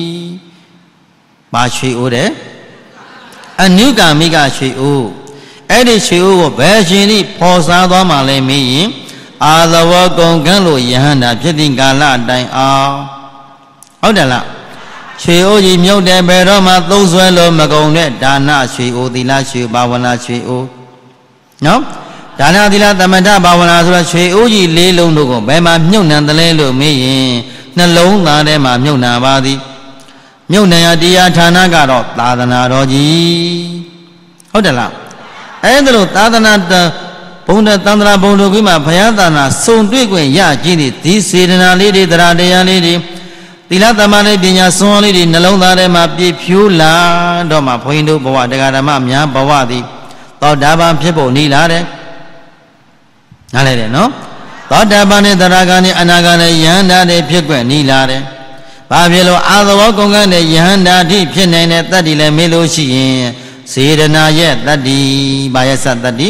ဘာရွှေအိုးတဲ့အနုကာမိကရွှေအိုးအဲ့ဒီရွှေအိုးကိုဘယ်ရှင်ဤဖော်စားသွားမှလဲမေးရင်အာသဝကုံကန်းလို့ယဟန္တာဖြစ်တဲ့ကာလအတိုင်းအောင်ဟုတ်တယ်လားရွှေအိုးကြီးမြုပ်တယ်ဘယ်တော့မှသုံးဆွဲလို့မကုန်တဲ့ဒါနရွှေအိုးသီလရွှေဘာဝနာရွှေအိုးနော်ဒါနသီလသမထဘာဝနာဆိုတော့ရွှေအိုးကြီးလေးလုံးတို့ကိုဘယ်မှာမြုပ်နှံတယ်လဲလို့မေးရင်နှလုံးသားထဲမှာမြုပ်နှံပါသည်မြုပ်နှံရတရားဌာနကတော့သာသနာတော်ကြီးဟုတ်တယ်လားအဲ့ဒါလို့သာသနာဘုံတဲ့သန္တရာဘုံတို့ကြီးမှာဘုရားသာနာစုံတွေ့ခွင့်ရခြင်းဒီစေတနာလေးတွေတရားတရားလေးတွေသီလသမာဓိပညာစွမ်းလေးတွေနှလုံးသားထဲမှာပြည့်ဖြူလာတော့မှဘုန်းကြီးတို့ဘဝတရားဓမ္မများဘဝသည်သောတာပန်ဖြစ်ဖို့နေလာတယ်နားလဲတယ်နော်သောတာပန်နဲ့တရားကနဲ့အနာဂတ်နဲ့ယဟန္တာတွေဖြစ်ခွင့်နေလာတယ်ဘာဖြစ်လို့အာသဝကုန်ကနဲ့ယဟန္တာတိဖြစ်နိုင်တဲ့တတ္တိလည်းမေးလို့ရှိရင်စေရနာရဲ့တတ္တိဘာရဲ့သတ္တိ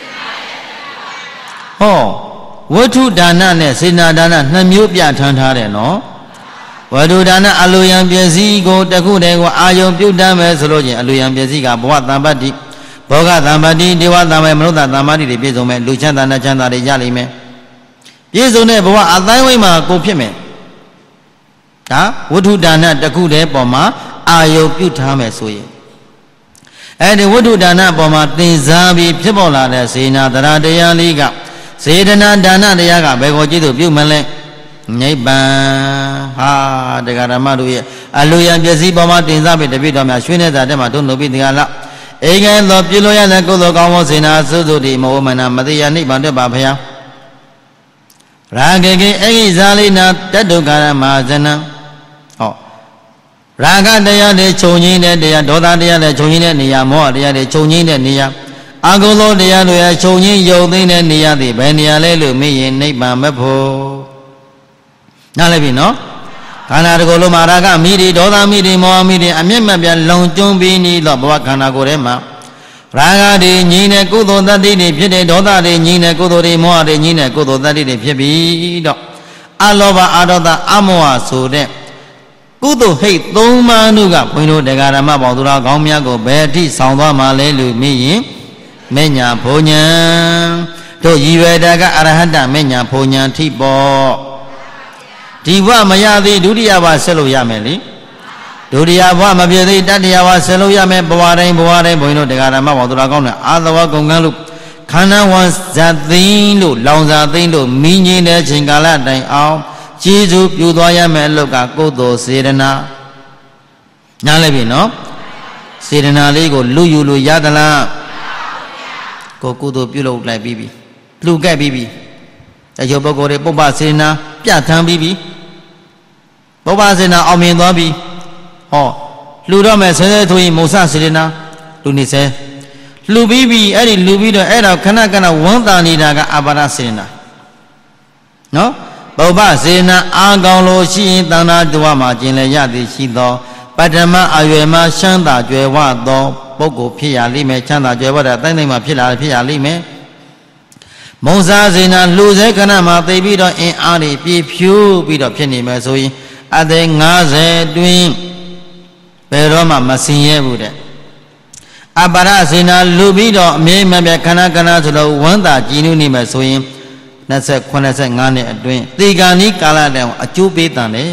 ဟောဝတ္ထုဒါနနဲ့စေနာဒါနနှစ်မျိုးပြဋ္ဌာန်းထားတယ်နော်ဝတ္ထုဒါနအလိုယံပစ္စည်းကိုတခုတည်းကိုအာယုံပြုတ်တမ်းမယ်ဆိုလို့ချင်းအလိုယံပစ္စည်းကဘဝတမ္ပတ္တိဘောဂတမ္ပတ္တိဒေဝတမ္ပမနုဿတမ္ပတ္တိတွေပြည့်စုံမယ်လူချမ်းသာနဲ့ချမ်းသာတွေရလိမ့်မယ်ပြည့်စုံတဲ့ဘဝအတိုင်းဝိုင်းမှာကိုဖြစ်မယ်ဒါဝတ္ထုဒါနတခုတည်းပေါ်မှာအာယုံပြုတ်ထားမယ်ဆိုရင်အဲ့ဒီဝတ္ထုဒါနပေါ်မှာသင်စားပြီးဖြစ်ပေါ်လာတဲ့စေနာတရားတရားလေးကစေတနာဒါနတရားကဘယ်ကိုကြည့်လို့ပြုမလဲနိဗ္ဗာန်ဟာတရားဓမ္မတို့ရဲ့အလိုရန်ပစ္စည်းပေါ်မှာတင်စားပြီးတပိတော်များရွှေနေတာတက်မှာတို့နှုတ်ပြီးတရားလားအိမ်ငယ်သောပြုလို့ရတဲ့ကုသိုလ်ကောင်းသောစေနာစုစုတိမောမနာမတိယနိဗ္ဗာန်တက်ပါဖျားရာဂေကေအဂိဇာလိနာတတ္တုကာရမဟာဇနံဟောရာဂတရားတွေခြုံငိမ့်တဲ့တရားဒေါသတရားတွေခြုံငိမ့်တဲ့နေရာမောဟတရားတွေခြုံငိမ့်တဲ့နေရာအကုသိုလ်တရားတွေခြုံငိမ့်ယုံသိမ့်တဲ့နေရာတွေဘယ်နေရာလဲလို့မေးရင်နိဗ္ဗာန်မဖို့နားလည်ပြီနော်ခန္ဓာတကူလုံးမှာရာဂမိတွေဒေါသမိတွေမောဟမိတွေအမျက်မပြတ်လုံကျွန်းပြီးနေတော့ဘဝခန္ဓာကိုယ်ထဲမှာရာဂတွေငြိမ့်တဲ့ကုသိုလ်တတ္တိတွေဖြစ်တဲ့ဒေါသတွေငြိမ့်တဲ့ကုသိုလ်တွေမောဟတွေငြိမ့်တဲ့ကုသိုလ်တတ္တိတွေဖြစ်ပြီးတော့အလောဘအဒေါသအမောဟဆိုတဲ့ကုသိုလ်ဟိတ်သုံးပါးတို့ကဘုန်းကြီးတို့တရားဓမ္မပေါင်းသူတော်ကောင်းများကိုဘယ်အထိဆောင်သွားမှာလဲလို့မေးရင်မေညာဘုံညာတို့ရည်ရွယ်တာကအရဟတမေညာဘုံညာထိပေါ်ဒီဘဝမရသေးဒုတိယဘဝဆက်လို့ရမယ်လေဒုတိယဘဝမပြည့်သေးတတိယဘဝဆက်လို့ရမယ်ဘဝတိုင်းဘဝတိုင်းဘုန်းကြီးတို့တရားဓမ္မပေါင်းသူတော်ကောင်းတဲ့အာသဝကုန်ကန်းလို့ခန္ဓာဝန်ဇတ်သိန်းလို့လောင်စာသိန်းလို့မိငင်းတဲ့ချိန်ကာလတိုင်အောင်ကျေးဇူးပြုသွားရမယ်အလုပ်ကကုသိုလ်စေတနာနားလည်ပြီနော်စေတနာလေးကိုလူယူလို့ရသလားကိုကုသိုလ်ပြုလုပ်လိုက်ပြီးပြီလူကဲ့ပြီးပြီအကျိုးပုဂ္ဂိုလ်တွေပုပ္ပစေတနာပြဋ္ဌာန်းပြီးပြီပုပ္ပစေတနာအောင်မြင်သွားပြီဟောလူတော့မဲ့ဆဲဆဲထိုးရင်မုံစစေတနာလူနေဆဲလူပြီးပြီအဲ့ဒီလူပြီးတော့အဲ့တော့ခဏခဏဝန်းတာနေတာကအပါဒစေတနာနော်ပုပ္ပစေနာအာကောင်းလို့ရှိရင်တဏ္ဍာတဝမှာကျင်လေရသည်ရှိသောပထမအရွယ်မှာချမ်းသာကြွယ်ဝသောပုဂ္ဂိုလ်ဖြစ်ရလိမ့်မယ်ချမ်းသာကြွယ်ဝတဲ့တိုင်းတိုင်းမှာဖြစ်လာဖြစ်ရလိမ့်မယ်မုံစားစေနာလူစေခဏမှာသိပြီးတော့အင်အားတွေပြည့်ဖြူးပြီးတော့ဖြစ်နေမယ်ဆိုရင်အသက်၅၀တွင်ဘယ်တော့မှမစင်ရဲဘူးတဲ့အပရစေနာလူပြီးတော့အမြဲမပြခဏခဏဆိုတော့ဝမ်းသာကြည်နူးနေမယ်ဆိုရင်၂၇ ၂၅နှစ်အတွင်းသေဂာနိကာလတည်းအကျိုးပေးတန်တယ်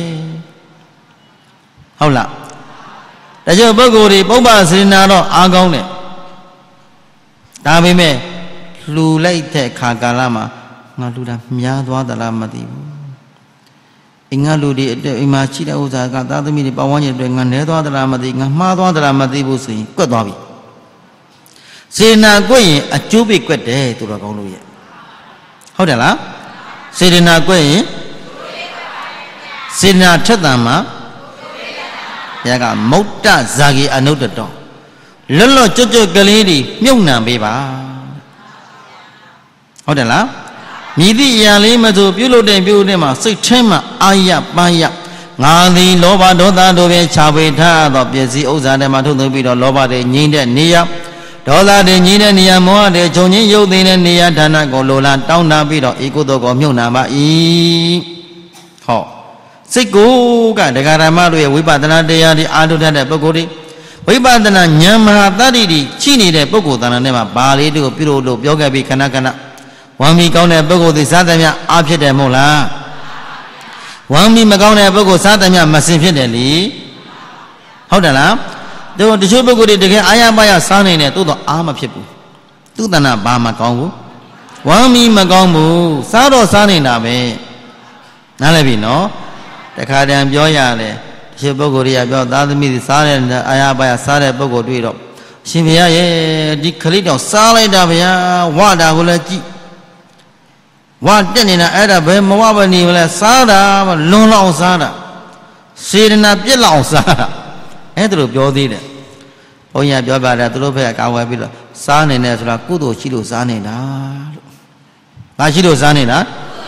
ဟုတ်လားတချို့ပုဂ္ဂိုလ်တွေပုပ္ပစေနာတော့အားကောင်းတယ်ဒါပေမဲ့လှူလိုက်တဲ့ခါကာလမှာငါလှူတာများသွားသလားမသိဘူးအင်္ဂါလူတွေအိမ်မှာရှိတဲ့ဥစ္စာကသာသမီတွေပဝန်းကျင်တွေငါနဲသွားသလားမသိငါမှားသွားသလားမသိဘူးဆိုရင်ကွက်သွားပြီစေနာကွက်ရင်အကျိုးပေးကွက်တယ်သူတော်ကောင်းလို့ရဲ့ဟုတ်တယ်လားစေတနာကွက်ရင်စေတနာထက်တန်မှာဘုရားကမုတ်တဇာကိအနုတ္တတောလွတ်လွတ်ကျွတ်ကျွတ်ကလေးတွေမြုပ်နှံပေးပါဟုတ်တယ်လားမြည်သည့်အရာလေးမဆိုပြုလို့တဲ့ပြုလို့တဲ့မှာစိတ်ထဲမှာအာရပန်းရငါသည်လောဘဒေါသတို့ဖြင့်ခြာပေထားသောပစ္စည်းဥစ္စာတွေမှာထုတ်သွင်းပြီးတော့လောဘတွေငြိမ့်တဲ့နေရာဒေါသတွေငြိမ့်တဲ့နေရာမောဟတွေခြုံငင်းရုပ်သိမ်းတဲ့နေရာဌာနကိုလိုလားတောင်းတပြီးတော့ဧကုသိုလ်ကိုမြုပ်နှံပါ၏ဟောစိတ်ကိုကဒကာရမတို့ရဲ့ဝိပဿနာတရားတွေအားထုတ်တဲ့ပုဂ္ဂိုလ်တွေဝိပဿနာဉာဏ်မဟာတတ္တိတွေရှိနေတဲ့ပုဂ္ဂိုလ်တဏ္ဍာထဲမှာဘာလေးတွေကိုပြုလို့လို့ပြောခဲ့ပြီးခဏခဏဝမ်းမီကောင်းတဲ့ပုဂ္ဂိုလ်တွေစားသမျှအားဖြစ်တယ်မဟုတ်လားဝမ်းမီမကောင်းတဲ့ပုဂ္ဂိုလ်စားသမျှမစင်ဖြစ်တယ်လေဟုတ်တယ်လားတို့တချို့ပုဂ္ဂိုလ်တွေတကယ်အာရပါရစားနေတယ်တိုးတော့အာမဖြစ်ဘူးသူတဏ္ဍဘာမကောင်းဘူးဝမ်းမီမကောင်းဘူးစားတော့စားနေတာပဲနားလည်ပြီနော်တခါတည်းပြောရတယ်တချို့ပုဂ္ဂိုလ်တွေကပြောသားသမီးတွေစားတဲ့အာရပါရစားတဲ့ပုဂ္ဂိုလ်တွေ့တော့ရှင်ဘုရားရဲ့ဒီခလိတောင်စားလိုက်တာဗျာဝတာကိုလည်းကြည့်ဝတက်နေတာအဲ့ဒါဘယ်မဝဘနေမလဲစားတာလွန်လောက်စားတာစေတနာပြက်လောက်စားတာအဲ့ဒါလိုပြောသေးတယ်ဘုန်းကြီးပြောပါတယ်သူတို့ဘက်ကကာဝယ်ပြီးတော့စားနေတယ်ဆိုတာကုသိုလ်ရှိလို့စားနေတာလို့ဘာရှိလို့စားနေတာ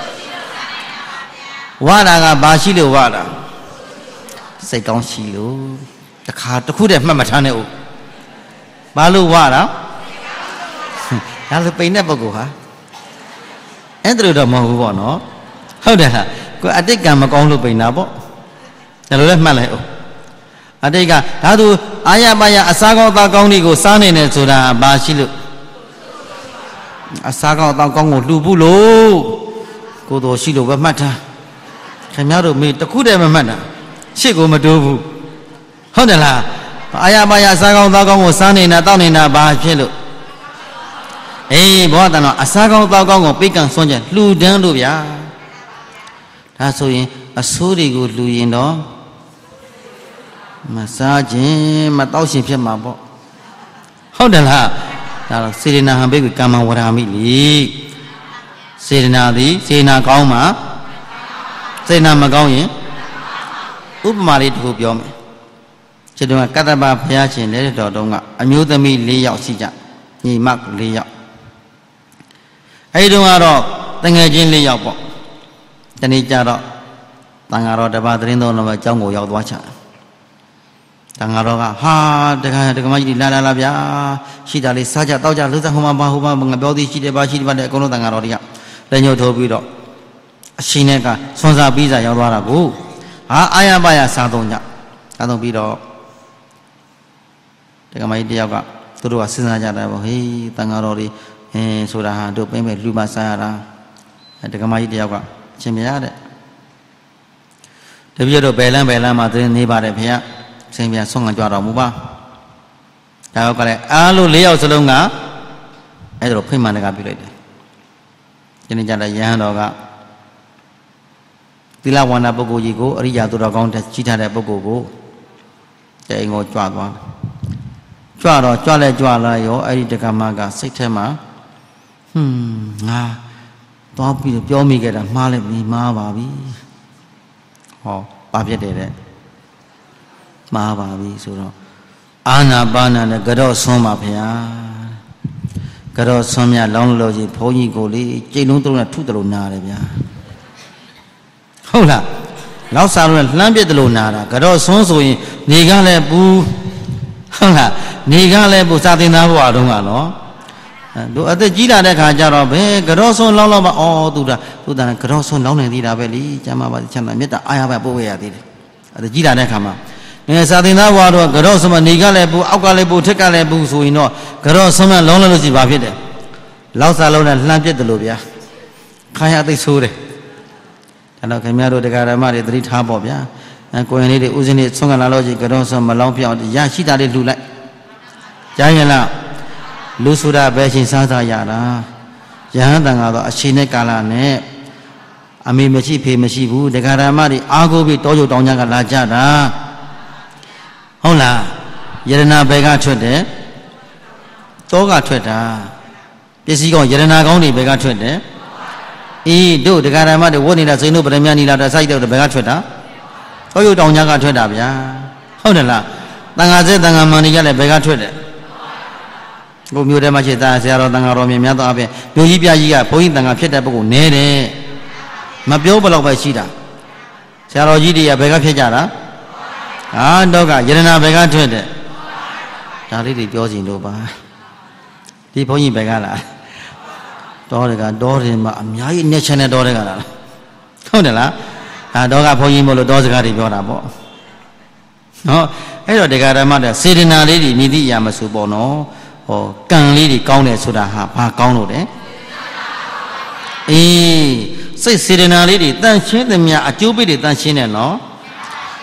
ဝတာကဘာရှိလို့ဝတာစိတ်ကောင်းရှိလို့တခါတစ်ခုတည်းမှတ်မထားနဲ့ဦးဘာလို့ဝတာဒါဆိုပိန်တဲ့ပုဂ္ဂိုလ်ဟာအဲ့ဒါတော့မဟုတ်ဘူးပေါ့နော်ဟုတ်တယ်ဟာကိုအတိတ်ကံမကောင်းလို့ပိန်တာပေါ့ဒါလိုလဲမှတ်လိုက်ဦးအတိတ်ကဒါသူအာရပါရအစားကောင်းသားကောင်းတွေကိုစားနေတယ်ဆိုတာဘာရှိလို့အစားကောင်းသားကောင်းကိုလှူဖို့လို့ကိုယ်တော်ရှိလို့ပဲမှတ်တာခင်ဗျားတို့မေးတခုတည်းမမှတ်တာရှစ်ကိုမတိုးဘူးဟုတ်တယ်လားအာရပါရအစားကောင်းသားကောင်းကိုစားနေတာတောက်နေတာဘာဖြစ်လို့အေးဘောတန်တော့အစားကောင်းသားကောင်းကိုပိတ်ကန်ဆွန့်ကြလှူဒန်းလို့ဗျာဒါဆိုရင်အဆိုးတွေကိုလှူရင်တော့မစားခြင်းမတောက်ရှင်ဖြစ်မှာပေါ့ဟုတ်တယ်လားဒါတော့စေရနာဟံဘိက္ခုကာမဝရမိလိစေရနာသည်စေရနာကောင်းမှာစေရနာမကောင်းရင်ဥပမာလေးတစ်ခုပြောမယ်ခြေတုံးကကတ္တပဘုရားရှင်လက်တော်တုံးကအမျိုးသမီး၄ယောက်ရှိကြညီမ၄ယောက်အဲဒီတုန်းကတော့တငယ်ချင်း၄ယောက်ပေါ့တနေ့ကျတော့တန်ဃာတော်တပါးသတင်းတော်တော်အကြောင်းကိုရောက်သွားချတယ်တန်ဃာတော်ကဟာတခါတခါမကြီးလာလာလာဗျာရှိတာလေးစားကြတောက်ကြလှုပ်စားဟိုမှာဘာဟိုမှာငါပြောသည်ရှိတယ်ပါရှိတယ်ပါတဲ့အကုန်လုံးတန်ဃာတော်တွေကလက်ညှိုးထိုးပြီးတော့အရှင်နဲ့ကဆွမ်းစားပြီးစားရောက်သွားတာကိုဟာအာရပါရစားသုံးကြစားသုံးပြီးတော့တခါမကြီးတယောက်ကသူတို့ကစဉ်းစားကြတယ်ပေါ့ဟေးတန်ဃာတော်တွေအင်းဆိုတာဟာတို့ပြင်းမဲ့လူမစားရတာတခါမကြီးတယောကအရှင်မြတ်တဲ့တပည့်တို့ဘယ်လမ်းဘယ်လမ်းမှာသတင်းနေပါတယ်ဖေရဆင်းပြန်ဆုံးခံကြတော်မူပါဒါတော့ကလည်းအားလို့၄ယောက်စလုံးကအဲ့ဒါတော့ဖိမှန်တကပြုလိုက်တယ်ဒီနေ့ကျတဲ့ယဟန်တော်ကသီလဝန္ဒပုဂ္ဂိုလ်ကြီးကိုအရိယာသူတော်ကောင်းတက်ကြီးထားတဲ့ပုဂ္ဂိုလ်ကိုတဲ့အိမ်ကိုကြွသွားကြွတော့ကြွလဲကြွလာရောအဲ့ဒီတက္ကမကစိတ်ထဲမှာဟွန်းငါသွားပြီးပြောမိခဲ့တာမှားလိုက်ပြီမှားပါပြီဟောဘာဖြစ်တယ်တဲ့မှားပါပြီဆိုတော့အာနာပါနာနဲ့ကြော့ဆွမ်းပါဗျာကြော့ဆွမ်းမြလောင်းလို့ကြီးဘုန်းကြီးကိုလေကြိတ်လုံးတုံးနဲ့ထုတယ်လို့နာတယ်ဗျာဟုတ်လားလောက်စားလို့လှမ်းပြစ်တယ်လို့နာတာကြော့ဆွမ်းဆိုရင်နေကလည်းပူဟုတ်လားနေကလည်းပူစာသင်သားဘဝတုန်းကနော်တို့အသက်ကြီးလာတဲ့ခါကျတော့ဘယ်ကြော့ဆွမ်းလောင်းလောင်းပါအော်သူတာသူတာကြော့ဆွမ်းလောင်းနေသေးတာပဲလေကျမ်းပါပါချမ်းသာမေတ္တာအာရပါပို့ရသေးတယ်အသက်ကြီးလာတဲ့ခါမှာအဲစာသင်သားဘွားတော့ကြော့ဆွမ်းမနေကလည်းပူအောက်ကလည်းပူထက်ကလည်းပူဆိုရင်တော့ကြော့ဆွမ်းမလောင်းလို့ရှိပါဖြစ်တယ်လောက်စားလုံးနဲ့လှမ်းပြစ်တယ်လို့ဗျာခါရသိဆိုးတယ်ဒါတော့ခင်ဗျားတို့တရားဓမ္မတွေသတိထားပေါ့ဗျာအဲကိုရင်လေးတွေဥစဉ်လေးဆွမ်းကလာလို့ရှိကြော့ဆွမ်းမလောင်းပြအောင်ရရှိတာလေးလှူလိုက်ကြားရင်လားလူဆိုတာပဲရှင်စားစားရတာယဟန်တန်ကတော့အချိန်နဲ့ကာလနဲ့အမေမရှိဖေမရှိဘူးတရားဓမ္မတွေအားကိုးပြီးတောချုပ်တောင်ကြကလာကြတာဟုတ်လားယရနာဘယ်ကထွက်တယ်တောကထွက်တာပစ္စည်းကောင်းယရနာကောင်းတွေဘယ်ကထွက်တယ်အေးတို့တရားဓမ္မတွေဝတ်နေတာစိန်တို့ဗရမညာနီလာတာစိုက်တဲ့ဘယ်ကထွက်တာတောချုပ်တောင်ကြကထွက်တာဗျာဟုတ်တယ်လားတန်ဃာစေတန်ဃာမန်တွေကြလည်းဘယ်ကထွက်တယ်ကိုမျိုးထဲမှာရှိသားဆရာတော်တန်ဃာတော်မြင်များသောအပြင်မျိုးကြီးပြကြီးကဘုန်းကြီးတန်ဃာဖြစ်တဲ့ပုဂ္ဂိုလ်နဲတယ်မပြောဘလောက်ပဲရှိတာဆရာတော်ကြီးတွေကဘယ်ကဖြစ်ကြတာဟာတော့ကယရနာဘယ်ကထွက်တဲ့ဒါလေးတွေပြောစီလို့ပါဒီဘုန်းကြီးဘယ်ကလားတော်တယ်ကတော်တယ်မှာအများကြီးနဲ့ချင်တဲ့တော်တယ်ကလားဟုတ်တယ်လားဟာတော့ကဘုန်းကြီးမို့လို့တော်စကားတွေပြောတာပေါ့နော်အဲ့တော့တရားဓမ္မတဲ့စေတနာလေးတွေမြည်သည့်အရာမဆိုပေါ့နော်ဟောကံလေးတွေကောင်းတယ်ဆိုတာဟာဘာကောင်းလို့လဲအေးစိတ်စေတနာလေးတွေတန်ရှင်းသမျှအကျိုးပေးတွေတန်ရှင်းတယ်နော်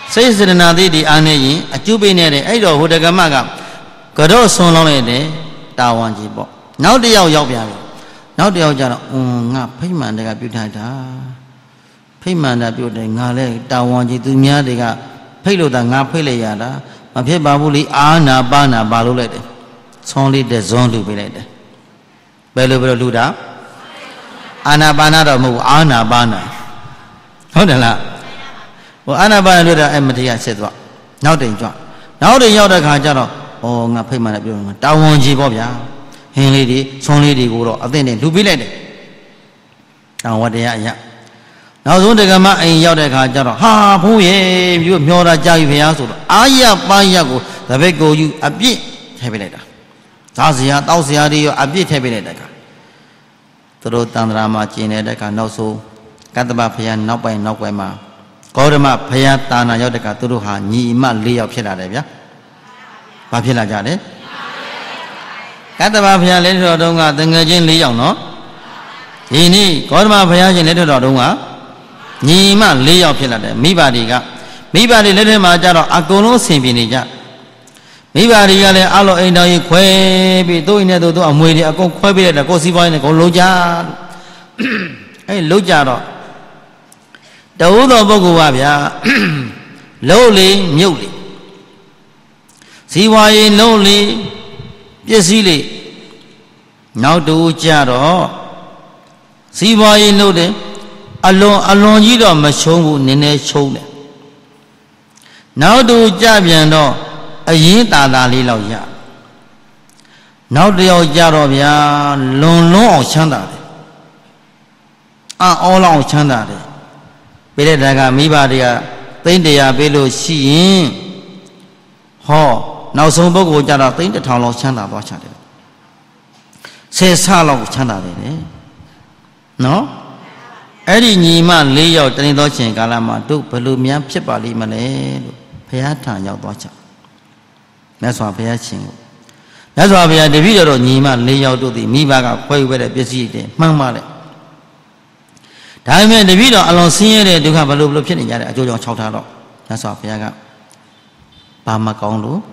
စိတ်စေတနာတိဒီအားနေရင်အကျိုးပေးနေတဲ့အဲ့တော့ဟိုတကမကကတော့ဆွန်လောင်းလိုက်တယ်တာဝန်ကြီးပေါ့နောက်တစ်ယောက်ရောက်ပြန်ပြီနောက်တစ်ယောက်ကျတော့အင်းငါဖိမှန်တကပြုတ်ထားတာဖိမှန်တာပြုတ်တယ်ငါလဲတာဝန်ကြီးသူများတွေကဖိတ်လို့တာငါဖိတ်လိုက်ရတာမဖြစ်ပါဘူးလေအာနာပါနာပါလို့လိုက်တယ်ဆွန်လေးတဲ့ဇွန်လူပေးလိုက်တယ်ဘယ်လိုဘယ်လိုလူတာအာနာပါနာတော့မဟုတ်ဘူးအာနာပါနာဟုတ်တယ်လားဟိုအာနာပါနာလို့တာအဲ့မတရားဆက်သွားနောက်တိမ်ကြွနောက်တိမ်ရောက်တဲ့ခါကျတော့ဩငါဖိတ်မှန်တယ်ပြုတ်တယ်တာဝန်ကြီးပေါ့ဗျာဟင်းလေးတွေဆွန်လေးတွေကိုတော့အသင့်နဲ့လူပေးလိုက်တယ်တောင်ဝတရားအရာနောက်ဆုံးတက္ကမအိမ်ရောက်တဲ့အခါကျတော့ဟာဘုန်းရဲ့မြို့မျောတာကြာပြီဖះဆိုတော့အာရပါရကိုတပည့်ကိုယူအပြစ်ထည့်ပေးလိုက်တာသားစရာတောက်စရာတွေရောအပြစ်ထည့်ပေးလိုက်တဲ့အခါသူတို့တန်ត្រာမှာကျင်တဲ့အခါနောက်ဆုံးကတ္တပဖះနောက်ပိုင်းနောက်ပိုင်းမှာဂေါရမဖះတာနာရောက်တဲ့အခါသူတို့ဟာညီအမ၄ယောက်ဖြစ်လာတယ်ဗျာဘာဖြစ်လာကြလဲကတ္တပဖះလက်တော်တုံးကတငယ်ချင်း၄ယောက်နော်ဒီနေ့ဂေါရမဖះရှင်လက်တော်တုံးကညီမ၄ယောက်ဖြစ်လာတယ်မိဘတွေကမိဘတွေလက်ထက်မှာကြတော့အကုန်လုံးဆင်ပြေနေကြမိဘတွေကလည်းအလိုအိမ်တော်ကြီးခွဲပြီးသူ့အိမ်နဲ့သူ့အမွေတွေအကုန်ခွဲပေးလိုက်တာကိုစီးပွားရေးနဲ့ကိုလုံးကြအဲလုံးကြတော့တဝုသောပုဂ္ဂိုလ်ပါဗျာလုံးလေမြုပ်လေစီးပွားရေးလုံးလေပစ္စည်းလေနောက်တူကြတော့စီးပွားရေးလုံးတယ်အလွန်အလွန်ကြီးတော့မရှုံးဘူးနည်းနည်းရှုံးတယ်နောက်တူကြပြန်တော့အရင်တာတာလေးလောက်ရနောက်တစ်ယောက်ကြတော့ဗျာလွန်လွန်းအောင်ချမ်းသာတယ်အာအောလောင်းချမ်းသာတယ်ပြတဲ့တကမိဘတွေကသိန်းတရာပေးလို့ရှိရင်ဟောနောက်ဆုံးပုဂ္ဂိုလ်ကြတော့သိန်းတစ်ထောင်လောက်ချမ်းသာသွားချတယ်ဆယ်ဆလောက်ချမ်းသာတယ်နော်အဲ့ဒီညီမ၄ယောက်တနေ့သောချိန်ကာလမှာတို့ဘယ်လိုများဖြစ်ပါလိမ့်မလဲလို့ဘုရားထံရောက်သွားကြမြတ်စွာဘုရားရှင်ကိုမြတ်စွာဘုရားတပည့်တော်ညီမ၄ယောက်တို့သည်မိဘကခွဲယူခဲ့တဲ့ပစ္စည်းတွေမှန်းပါလေဒါပေမဲ့တပည့်တော်အလွန်ဆင်းရဲတဲ့ဒုက္ခဘယ်လိုဘယ်လိုဖြစ်နေကြတဲ့အကျိုးကြောင့်ခြောက်ထားတော့မြတ်စွာဘုရားကဘာမကောင်းလို့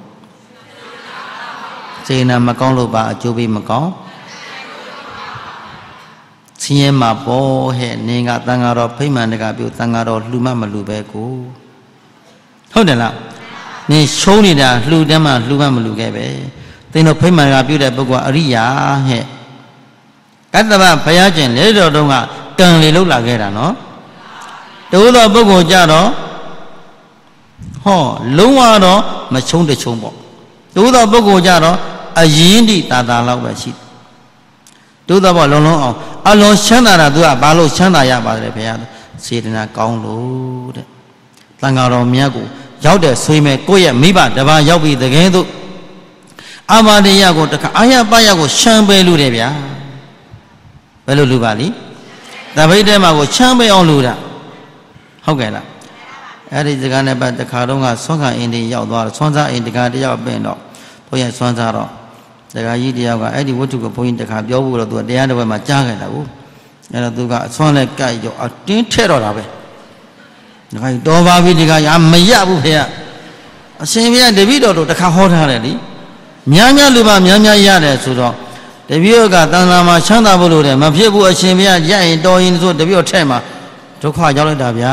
စေနာမကောင်းလို့ပါအကျိုးပေးမကောင်းဆင်းရဲမှာပေါ်ဟဲ့နင်ကတန်ဃာတော်ဖိမှန်တကပြုတန်ဃာတော်လှူမမလှူပဲကိုဟုတ်တယ်လားနင်ရှုံးနေတာလှူတယ်မှလှူမမလှူခဲ့ပဲသင်တို့ဖိမှန်တကပြုတဲ့ပုဂ္ဂိုလ်အရိယာဟဲ့ကတ္တဗဘုရားကျင်လေတော်တုန်းကကံလေလောက်လာခဲ့တာနော်တိုးတော်ပုဂ္ဂိုလ်ကြတော့ဟောလုံးဝတော့မချုံးတချုံးပေါ့တိုးတော်ပုဂ္ဂိုလ်ကြတော့အရင်တိတာတာလောက်ပဲရှိတိုးတော်ဘောလုံးလုံးအောင်အလွန်ချမ်းသာတာသူကဘာလို့ချမ်းသာရပါလဲဘုရားစေတနာကောင်းလို့တဲ့တန်ဃာတော်မြတ်ကိုရောက်တဲ့ဆွေးမဲ့ကိုယ့်ရဲ့မိဘတပါးရောက်ပြီးတကယ်တော့အာမတေယကိုတခါအာရပါယကိုရှမ်းပဲလို့တယ်ဗျာဘယ်လိုလူပါလိတပိတ်တဲမှာကိုချမ်းပဲအောင်လူတာဟုတ်ကဲ့လားအဲ့ဒီစကားနဲ့ပတ်တခါတော့ကဆွမ်းခံအင်းတွေရောက်သွားတော့ဆွမ်းစားအင်းတခါတယောက်ပင့်တော့ဘုရားဆွမ်းစားတော့တခါကြီးတယောက်ကအဲ့ဒီဝတ္ထုကိုဘုန်းကြီးတခါပြောဖို့တော့သူတရားတစ်ဝက်မှာကြားခဲ့တာကိုအဲ့တော့သူကအဆွမ်းနဲ့ကြိုက်တော့အတင်းထဲတော့တာပဲတခါကြီးတော်ပါပြီဒီကရမရဘူးဖေ။အရှင်ဘုရားတပည့်တော်တို့တခါဟောထားတယ်လीများများလူပါများများရတယ်ဆိုတော့တပည့်တော်ကတန်ခါမှာချမ်းသာဖို့လို့တယ်မဖြစ်ဘူးအရှင်ဘုရားရရင်တော်ရင်ဆိုတပည့်တော်ထဲမှာဒုက္ခရောက်လိုက်တာဗျာ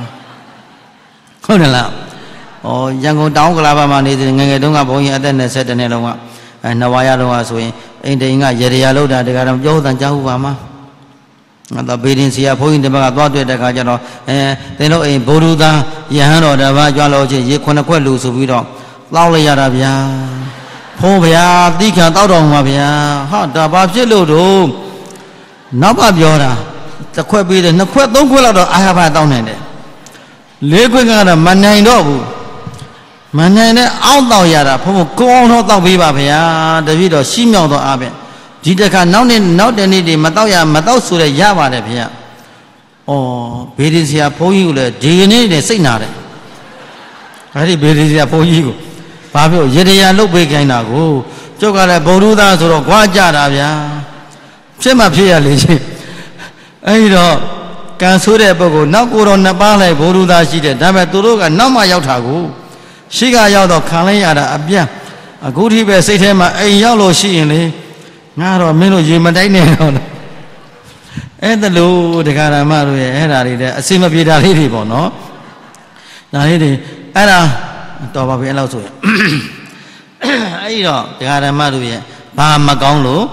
ဟုတ်တယ်လားဩရန်ကုန်တောင်ကလာပါမှာနေငငယ်တုန်းကဘုန်းကြီးအသက်၂၀နှစ်လုံးကအဲနဝါရတုန်းကဆိုရင်အိမ်တိန်ကရေရလောက်တာတကယ်တော့ပြောတန်ကြားဘူးပါမှာငါတော့ဘေးရင်စီကဘုန်းကြီးတပတ်ကသွားတွေ့တဲ့ခါကျတော့အဲသင်တို့အိမ်ဘိုလ်လူသားယဟန်တော်တပတ်ကြွလို့ချင်းရေခုနှစ်ခွက်လူဆိုပြီးတော့တောက်လိုက်ရတာဗျာဖုံးဗျာတိခံတောက်တော်မှာဗျာဟာဒါဘာဖြစ်လို့တော့နောက်မှပြောတာတစ်ခွက်ပြီးတယ်နှစ်ခွက်သုံးခွက်လောက်တော့အာဟာဘတောက်နိုင်တယ်လေးခွက်ကတော့မနိုင်တော့ဘူးမနိုင်တဲ့အောက်တောက်ရတာဖုံးကိုအောင်တော့တောက်ပေးပါဗျာတပည့်တော်ရှိမြောက်တော့အားဖြင့်ဒီတခါနောက်နေ့နောက်တနေ့တွေမတောက်ရမတောက်ဆိုရရပါတယ်ဗျာဩဘေးဒီဆရာဘုန်းကြီးကိုလည်းဒီနေ့နဲ့စိတ်နာတယ်အဲ့ဒီဘေးဒီဆရာဘုန်းကြီးကိုဘာဖြစ်ရေတရာလုတ်ပေးခိုင်းတာကိုကျုပ်ကလည်းဗုဒ္ဓသားဆိုတော့ကြွားကြတာဗျာဖြစ်မှဖြစ်ရလေချင်းအဲ့ဒီတော့ကန်ဆိုးတဲ့ပုဂ္ဂိုလ်နောက်ကိုယ်တော်နှစ်ပါးလိုက်ဘိုလ်လူသားရှိတယ်ဒါပေမဲ့သူတို့ကနောက်မှရောက်တာကိုရှိကရောက်တော့ခံလိုက်ရတာအပြတ်အခုထိပဲစိတ်ထဲမှာအိမ်ရောက်လို့ရှိရင်လေငါတော့မင်းတို့ရေမတိုက်နဲ့တော့အဲ့ဒါလို့တရားဓမ္မတို့ရဲ့အဲ့ဓာတွေတဲ့အစိမပြေတာလေးတွေပေါ့နော်ဒါလေးတွေအဲ့ဒါတော်ပါပြီအဲ့လောက်ဆိုရင်အဲ့ဒီတော့တရားဓမ္မတို့ရဲ့ဘာမကောင်းလို့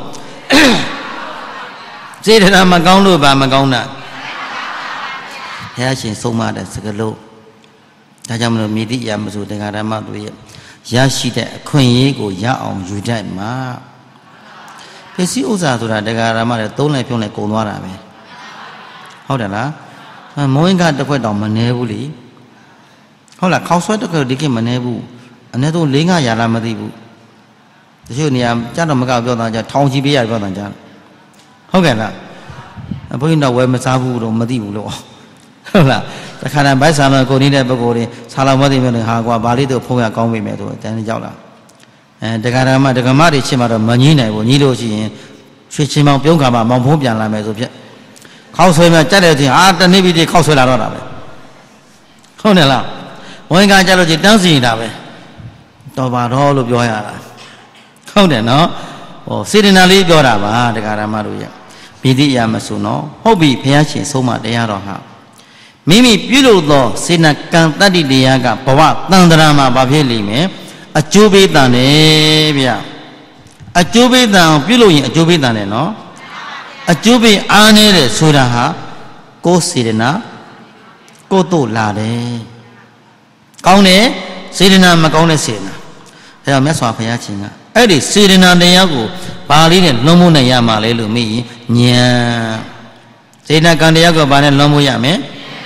စေတနာမကောင်းလို့ဘာမကောင်းတာဘုရားရှင်ဆုံးမတဲ့စကားလုံးဒါကြောင့်မလို့မြည်သည့်အရာမဆိုတရားဓမ္မတို့ရဲ့ရရှိတဲ့အခွင့်အရေးကိုရအောင်ယူတတ်မှာပစ္စည်းဥစ္စာဆိုတာတရားဓမ္မတွေသုံးလိုက်ဖြုံးလိုက်ကုန်သွားတာပဲဟုတ်တယ်လားမုံရင်ကတစ်ခွက်တောင်မနှဲဘူးလေဟုတ်လားခေါက်ဆွဲတစ်ခွက်ဒီကိမနှဲဘူးအနည်းဆုံးလေးငါရာလားမသိဘူးတချို့နေရာကြတော့မကောက်ပြောတာကြထောင်ချီပေးရပြောတာကြဟုတ်ကဲ့လားဘုန်းကြီးတော့ဝယ်မစားဘူးတော့မသိဘူးလို့ဟုတ်လားတခါတည်းဗိုက်ဆာတော့ကိုနေတဲ့ပုဂ္ဂိုလ်တွေဆာလောမသိမဲ့ဟာကွာဗာလေးတို့ဖုံးရကောင်းပြီမဲ့ဆိုတန်းရောက်လာအဲတရားဓမ္မဒကမတွေချင်းမှတော့မငြင်းနိုင်ဘူးညီလို့ရှိရင်ရွှေချင်းမောင်ပြုံးခါမှာမောင်ဖုံးပြန်လာမယ်ဆိုဖြစ်ခေါက်ဆွဲမှကြက်တဲ့ချင်းအာတနေ့ပြီးဒီခေါက်ဆွဲလာတော့တာပဲဟုတ်တယ်လားဝင်ကကြလို့ချင်းတန်းစီနေတာပဲတော်ပါတော့လို့ပြောရတာဟုတ်တယ်နော်ဟောစေတနာလေးပြောတာပါတရားဓမ္မတို့ရဲ့မိသည့်အရာမဆိုနော်ဟုတ်ပြီဘုရားရှင်ဆုံးမတရားတော်ဟာမိမိပြုလို့သောစေနာကံတတ္တိတရားကဘဝတန်တရာမှာဘာဖြစ်လိမ့်မယ်အကျိုးပေးတန်တယ်ဗျအကျိုးပေးတန်ပြုလို့ရင်အကျိုးပေးတန်တယ်နော်အကျိုးပေးအားနေတယ်ဆိုတာဟာကိုယ်စေတနာကိုယ်တို့လာတယ်ကောင်းတယ်စေတနာမကောင်းတဲ့စေတနာဒါကြောင့်မြတ်စွာဘုရားရှင်ကအဲ့ဒီစေတနာတရားကိုပါဠိနဲ့လွန်မိုးနိုင်ရမှာလေလို့မေးရင်ဉာဏ်စေတနာကံတရားကိုဘာနဲ့လွန်မိုးရမလဲ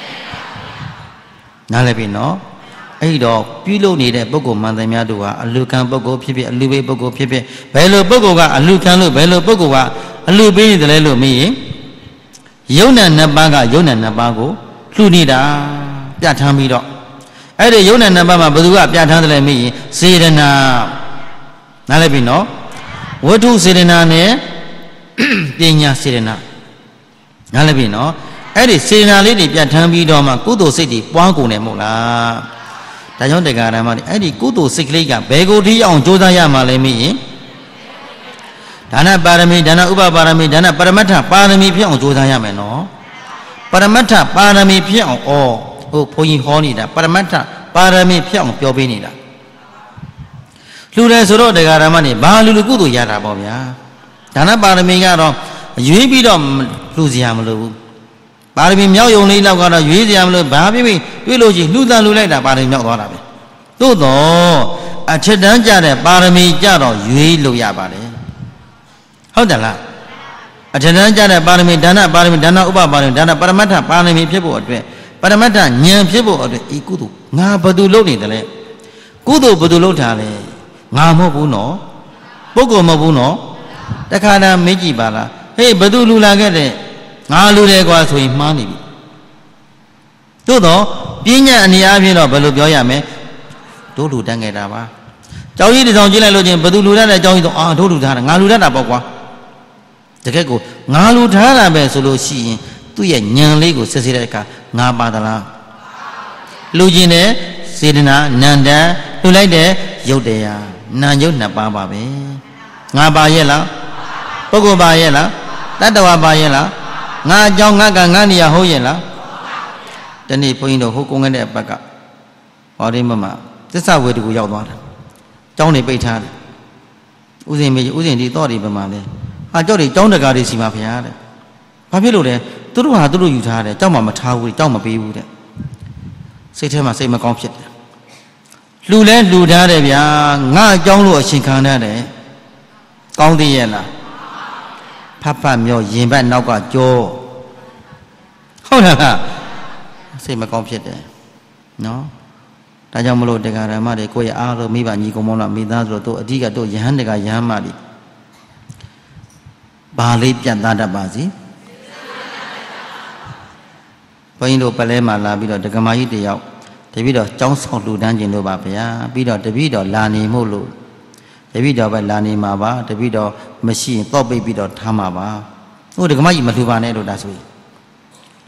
နားလည်ပြီနော်အဲ့တော့ပြုလုပ်နေတဲ့ပုဂ္ဂိုလ်မှန်တယ်များတို့ဟာအလူခံပုဂ္ဂိုလ်ဖြစ်ဖြစ်အလူပေးပုဂ္ဂိုလ်ဖြစ်ဖြစ်ဘယ်လိုပုဂ္ဂိုလ်ကအလူခံလို့ဘယ်လိုပုဂ္ဂိုလ်ကအလူပေးနေတယ်လဲလို့မေးရင်ယုံနာနှစ်ပါးကယုံနာနှစ်ပါးကိုလှူနေတာပြဋ္ဌာန်းပြီးတော့အဲ့ဒီယုံနာနှစ်ပါးမှာဘယ်သူကပြဋ္ဌာန်းတယ်လဲမေးရင်စေတနာနားလည်ပြီနော်ဝတ္ထုစေတနာနဲ့ပညာစေတနာနားလည်ပြီနော်အဲ့ဒီစေတနာလေးတွေပြဋ္ဌာန်းပြီးတော့မှကုသိုလ်စိတ်တွေပွားကုန်တယ်မဟုတ်လားဒါကြောင့်တရားဓမ္မတွေအဲ့ဒီကုသိုလ်စိတ်ကလေးကဘယ်ကိုထိအောင်ကြိုးစားရမှာလဲမေးရင်ဒါနပါရမီဒါနဥပပါရမီဒါနပရမတ္ထပါရမီဖြစ်အောင်ကြိုးစားရမယ်နော်ပရမတ္ထပါရမီဖြစ်အောင်ဩဟုတ်ဘုန်းကြီးဟောနေတာပရမတ္ထပါရမီဖြစ်အောင်ပြောပေးနေတာလူတယ်ဆိုတော့တရားဓမ္မတွေဘာလူလူကုသိုလ်ရတာပေါ့ဗျာဒါနပါရမီကတော့ရွေးပြီးတော့လှူစရာမလိုဘူးပါရမီမြောက်ယုံလေးတော့ကတော့ရွေးစရာမလိုဘာဖြစ်ဖြစ်တွေ့လို့ရှိရင်လှူတန်လှူလိုက်တာပါရမီမြောက်သွားတာပဲသို့တော့အထက်တန်းကြတဲ့ပါရမီကြတော့ရွေးလို့ရပါတယ်ဟုတ်တယ်လားအထက်တန်းကြတဲ့ပါရမီဒါနပါရမီဒါနဥပပါရမီဒါနပရမတ္ထပါရမီဖြစ်ဖို့အတွက်ပရမတ္ထဉာဏ်ဖြစ်ဖို့အတွက်ဤကုသိုလ်ငါဘယ်သူလုပ်နေတယ်လဲကုသိုလ်ဘယ်သူလုပ်တာလဲငါမဟုတ်ဘူးနော်ပုဂ္ဂိုလ်မဟုတ်ဘူးနော်တခါတည်းမေးကြည့်ပါလားဟေးဘယ်သူလူလာခဲ့တဲ့ငါလူတယ်ကွာဆိုရင်မှားနေပြီသို့တော့ပညာအနေအချင်းတော့ဘယ်လိုပြောရမလဲတို့လူတန်းခဲ့တာပါကြောင်ကြီးတစ်ဆောင်ကြည့်လိုက်လို့ချင်းဘယ်သူလူတန်းတဲ့ကြောင်ကြီးတော့အာတို့လူထားတာငါလူတန်းတာပေါ့ကွာတကယ်ကိုငါလူထားတာပဲဆိုလို့ရှိရင်သူ့ရဲ့ဉာဏ်လေးကိုစစ်စစ်တဲ့အခါငါပါသလားလူချင်းတဲ့စေတနာနန္တလှူလိုက်တဲ့ရုပ်တရားနာယုတ်နှစ်ပါးပါပဲငါပါရဲ့လားပုဂ္ဂိုလ်ပါရဲ့လားတတ္တဝါပါရဲ့လားငါအကြောင်းငါကငါနေရာဟုတ်ရဲ့လားတနေ့ဘုန်းကြီးတို့ဟိုကုန်းတဲ့ဘက်ကဟောဒီမမသစ္စာဝေတကူရောက်သွားတာကျောင်းနေပိတ်ထားတယ်ဥစဉ်မေဥစဉ်ဒီတော့ဒီပမာလဲဟာကြောက်တွေကျောင်းတကာတွေစီမှာဖရားတဲ့ဘာဖြစ်လို့လဲသူတို့ဟာသူတို့ယူထားတယ်ကြောက်မှမထားဘူးကြောက်မပေးဘူးတဲ့စိတ်ထဲမှာစိတ်မကောင်းဖြစ်တယ်လူလဲလူထားတယ်ဗျာငါအကြောင်းလို့အရှင်ခံရတယ်ကောင်းသေးရဲ့လားဖတ်ဖတ်မျောရင်ဘက်နောက်ကကြောဟုတ်လားစိတ်မကောင်းဖြစ်တယ်နော်ဒါကြောင့်မလို့တရားဓမ္မတွေကိုယ့်ရဲ့အားလုံးမိဘညီကောင်မောင်တို့မိသားစုတို့အဓိကတို့ယဟန်တကယဟန်မတွေဘာလေးပြတ်သားတတ်ပါစီဘုန်းကြီးတို့ပလဲမှာလာပြီးတော့ဒကမာကြီးတယောက်တပည့်တော်ကျောင်းဆောင်လှူဒန်းခြင်းတို့ပါဗျာပြီးတော့တပည့်တော်လာနေမို့လို့တပည့်တော်ပဲလာနေမှာပါတပည့်တော်မရှိရင်တော့ပိတ်ပြီးတော့ထားမှာပါဟိုဒကမာကြီးမလှူပါနဲ့လို့ဒါဆိုရင်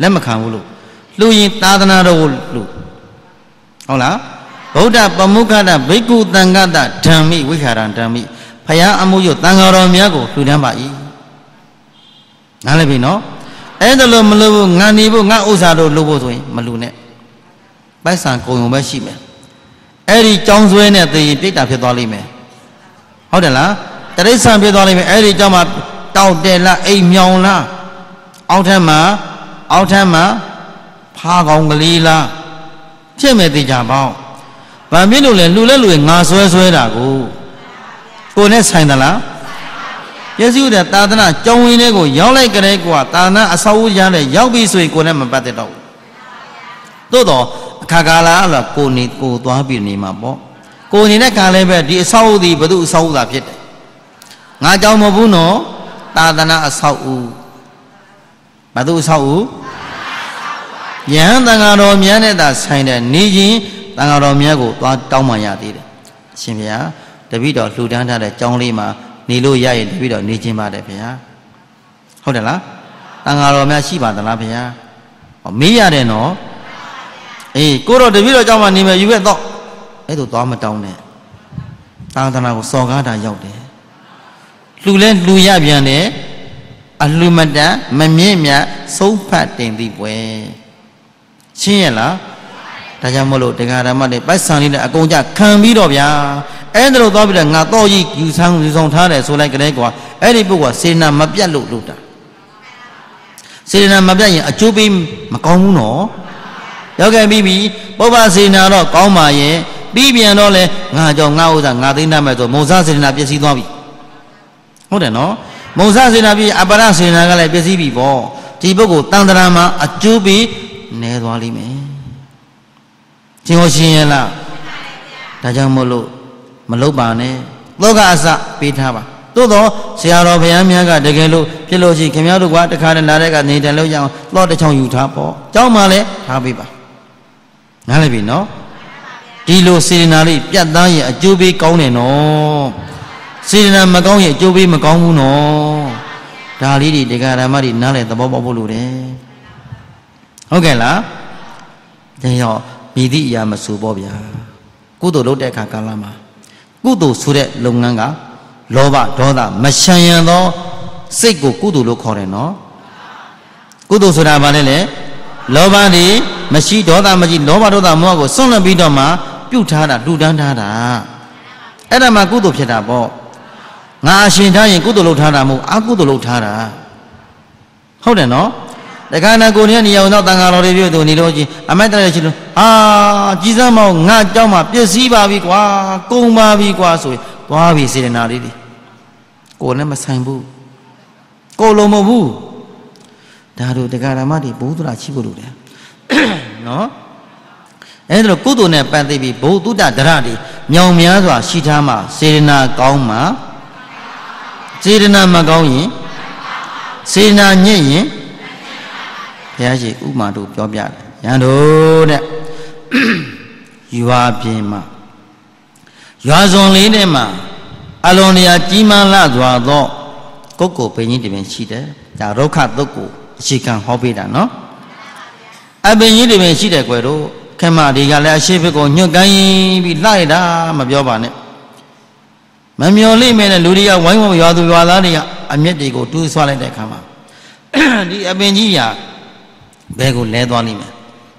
လက်မခံဘူးလို့လူရင်သာသနာတော်ကိုလူဟုတ်လားဗုဒ္ဓပမုခတဘိက္ခုသံဃတဓမ္မိဝိဟာရံဓမ္မိဖယားအမှုရတန်ဃာတော်များကိုလှူဒန်းပါ၏နားလည်ပြီနော်အဲ့ဒါလို့မလို့ဘူးငါနေဖို့ငါဥစ္စာတို့လုပ်ဖို့ဆိုရင်မလူနဲ့ပိုက်ဆံကုန်ုံပဲရှိမယ်အဲ့ဒီကြောင်းဆွဲနဲ့သိရင်ပြိတ္တာဖြစ်သွားလိမ့်မယ်ဟုတ်တယ်လားတရိစ္ဆာန်ဖြစ်သွားလိမ့်မယ်အဲ့ဒီကြောင်းမှာတောက်တယ်လားအိမ်မြောင်လားအောက်ထက်မှာအောက်ထက်မှာဖားကောင်ကလေးလားဖြစ်မဲ့သိကြပေါ့ဗာမင်းတို့လည်းလူလဲလူငါဆွဲဆွဲတာကိုကိုနဲ့ဆိုင်သလားယေရှုတဲ့သာသနာကြောင်းဝင်းလေးကိုရောက်လိုက်ကြတဲ့ကွာသာသနာအဆောက်အဦရတဲ့ရောက်ပြီဆိုရင်ကိုနဲ့မပတ်သက်တော့ဘူးသို့တော့အခါကာလအဲ့လိုကိုနေကိုသွားပြီးနေမှာပေါ့ကိုနေတဲ့ခါလည်းပဲဒီအဆောက်အဦဒီဘု து အဆောက်အဦသာဖြစ်တယ်ငါကြောင်းမဟုတ်ဘူးနော်သာသနာအဆောက်အဦဘု து အဆောက်အဦယဟန်တန်ဃာတော်များနဲ့သာဆိုင်တဲ့နေချင်းတန်ဃာတော်များကိုသွားတောင်းပန်ရသေးတယ်အရှင်ဘုရားတပည့်တော်လှူဒန်းထားတဲ့ကျောင်းလေးမှာနေလို့ရရင်တပည့်တော်နေချင်းပါတယ်ဗျာဟုတ်တယ်လားတန်ဃာတော်များရှိပါသလားဗျာဟောမေးရတယ်နော်အေးကိုတော့တပည့်တော်ကျောင်းမှာနေမယ်ယူခဲ့တော့အဲ့ဒါသွားမတောင်းနဲ့သာသနာကိုစော်ကားတာရောက်တယ်လှူလဲလှူရပြန်တယ်အလှူမတန်မမြင့်မြတ်ဆုံးဖတ်တင်သည်ပွဲရှင်းရလားဒါကြောင့်မလို့တရားဓမ္မတွေပိုက်ဆံလေးနဲ့အကုန်ကြခံပြီးတော့ဗျာအဲ့ဒါလို့သွားပြီးတော့ငါတော့ကြီးယူဆန်းယူဆောင်ထားတယ်ဆိုလိုက်ကြတဲ့ကွာအဲ့ဒီပုဂ္ဂိုလ်ကစေနာမပြတ်လို့လို့တာစေနာမပြတ်ရင်အကျိုးပေးမကောင်းဘူးနော်ရောက်ခဲ့ပြီးပြီပုဗ္ဗစေနာတော့ကောင်းပါရဲ့ပြီးပြန်တော့လဲငါကြောင့်ငါဥစ္စာငါသိမ်းတတ်မယ်ဆိုမုံစားစေနာပျက်စီးသွားပြီဟုတ်တယ်နော်မုံစားစေနာပြီးအပရစေနာကလည်းပျက်စီးပြီပေါ့ဒီပုဂ္ဂိုလ်တန်တရာမှာအကျိုးပေးနဲသွားလိမ့်မယ်ရှင်းဟောရှင်းရလားဒါကြောင့်မို့လို့မလုပ်ပါနဲ့သောကအစပေးထားပါသို့တော့ဆရာတော်ဘုရားများကတကယ်လို့ဖြစ်လို့ရှိခင်ဗျားတို့ကတခါတည်းလာတဲ့ကနေတယ်လို့ရအောင်လော့တစ်ချောင်းယူထားပေါ့ကျောင်းမှာလည်းထားပေးပါနားလည်ပြီနော်ဒီလိုစေတနာလေးပြတ်သားရင်အကျိုးပေးကောင်းတယ်နော်စေတနာမကောင်းရင်အကျိုးပေးမကောင်းဘူးနော်ဒါလေးတွေတရားဓမ္မတွေနားလည်သဘောပေါက်ဖို့လိုတယ်ဟုတ်ကဲ့လားဒါရောမိသည့်အရာမဆိုပေါ့ဗျာကုသိုလ်လုပ်တဲ့အခါကာလမှာကုသိုလ်ဆိုတဲ့လုပ်ငန်းကလောဘဒေါသမရှံရံသောစိတ်ကိုကုသိုလ်လို့ခေါ်တယ်နော်ကုသိုလ်ဆိုတာဘာလဲလဲလောဘတွေမရှိဒေါသမရှိလောဘဒေါသမောဟကိုစွန့်လွတ်ပြီးတော့မှပြုတ်ထားတာလူတန်းထားတာအဲ့ဒါမှကုသိုလ်ဖြစ်တာပေါ့ငါအရှင်ထားရင်ကုသိုလ်လုပ်ထားတာမဟုတ်အကုသိုလ်လုပ်ထားတာဟုတ်တယ်နော်တခါနာကိုနေနေအောင်တော့တန်ဃာတော်တွေပြောသူနေလို့ချင်းအမိုက်တရရှိလို့အာကြီးစမ်းမောင်ငါเจ้าမှာပစ္စည်းပါပြီကွာကုန်ပါပြီကွာဆိုရင်သွားပြီစေတနာလေးတွေကိုလည်းမဆိုင်ဘူးကိုလုံးမဟုတ်ဘူးဒါတို့တရားဓမ္မတွေဘုဒ္ဓရာရှိဖို့လိုတယ်နော်အဲ့ဒါကုသိုလ်နဲ့ပတ်သက်ပြီးဘုဒ္ဓဒရတွေညောင်များစွာရှိထားမှာစေတနာကောင်းမှာစေတနာမကောင်းရင်စေတနာညစ်ရင်ဘုရားရှိဥမာတို့ပြောပြတယ်ရန်တို့တဲ့ရွာပြင်မှာရွာစုံလေးထဲမှာအလွန်တရာကြီးမားလာစွာသောကုက္ကိုပင်ကြီးတပင်ရှိတယ်ဒါရုက္ခသုတ်ကိုအခြေခံဟောပေးတာနော်အပင်ကြီးတပင်ရှိတယ်ကွယ်တို့ခမတွေကလည်းအရှိဘက်ကိုညှို့ကိုင်းပြီးလှလိုက်တာမပြောပါနဲ့မမျော်လိမ့်မယ်နဲ့လူတွေကဝိုင်းဝန်းရွာသူရွာသားတွေကအမျက်တွေကိုတူးဆွလိုက်တဲ့အခါမှာဒီအပင်ကြီးရာဘယ်ကိုလဲသွားလိမ့်မယ်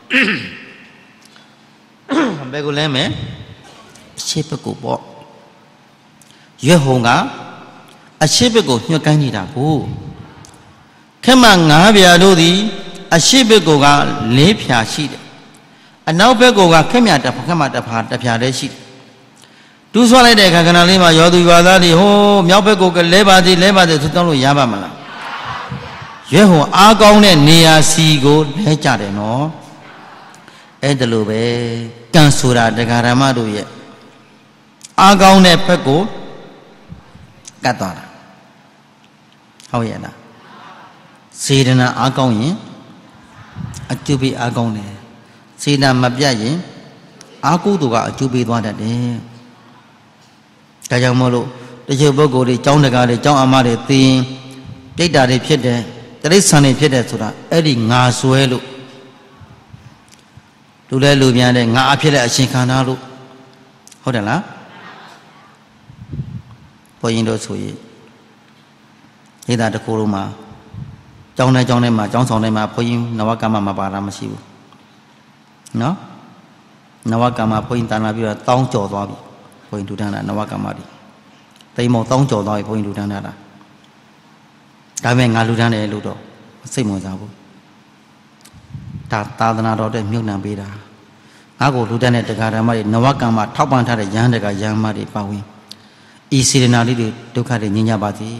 ဘယ်ကိုလဲမယ်အရှိဘက်ကိုပေါ့ရွက်ဟုံကအရှိဘက်ကိုညှို့ကိုင်းနေတာကိုခမငါးပြာတို့သည်အရှိဘက်ကိုကလေးဖြာရှိတယ်အနောက်ဘက်ကခက်မြတခက်မတဖာတဖြာတည်းရှိတူးဆွလိုက်တဲ့ခါခဏလေးမှာရောသူရွာသားတွေဟိုးမြောက်ဘက်ကလဲပါသေးလဲပါသေးသူတောင်းလို့ရပါမလားရွက်ဟိုအားကောင်းတဲ့နေရာစီကိုလဲကြတယ်နော်အဲ့ဒါလိုပဲကံဆိုတာတရားဓမ္မတို့ရဲ့အားကောင်းတဲ့ဘက်ကိုကတ်သွားတာဟုတ်ရဲ့လားစေတနာအားကောင်းရင်အကျိုးပေးအားကောင်းတယ်စေတနာမပြတ်ရင်အာကုသိုလ်ကအကျိုးပေးသွားတတ်တယ်ဒါကြောင့်မို့လို့တချို့ပုဂ္ဂိုလ်တွေကျောင်းတကာတွေကျောင်းအမတွေသိရင်ပြိတ္တာတွေဖြစ်တယ်တရိစ္ဆာန်တွေဖြစ်တဲ့ဆိုတာအဲ့ဒီငါဆွဲလို့လူလဲလူပြန်တဲ့ငါအဖြစ်တဲ့အရှင်ခန္ဓာလို့ဟုတ်တယ်လားဘုန်းကြီးတို့ဆိုရင်ဒေသတစ်ခုလုံးမှာကျောင်းထဲကျောင်းထဲမှာကျောင်းဆောင်ထဲမှာဘုန်းကြီးနဝကမ္မမပါတာမရှိဘူးနော်နဝကမ္မဘုန်းကြီးတာနာပြီးတော့တောင်းကြော်သွားပြီဘုန်းကြီးဒုဒန်းတာနဝကမ္မတွေတိမ်မောတောင်းကြော်သွားပြီဘုန်းကြီးဒုဒန်းတာဒါပေမဲ့ငါလူဒန်းတယ်လို့တော့စိတ်ဝင်စားဘူးဒါသာသနာတော်တဲ့မြုပ်နှံပေးတာငါကိုလူဒန်းတဲ့တရားဓမ္မတွေနဝကမ္မထောက်ပံ့ထားတဲ့ယဟန်တကယဟန်မတွေပါဝင်ဤစေတနာလေးတွေဒုက္ခတွေငြိမ်းချပါစေ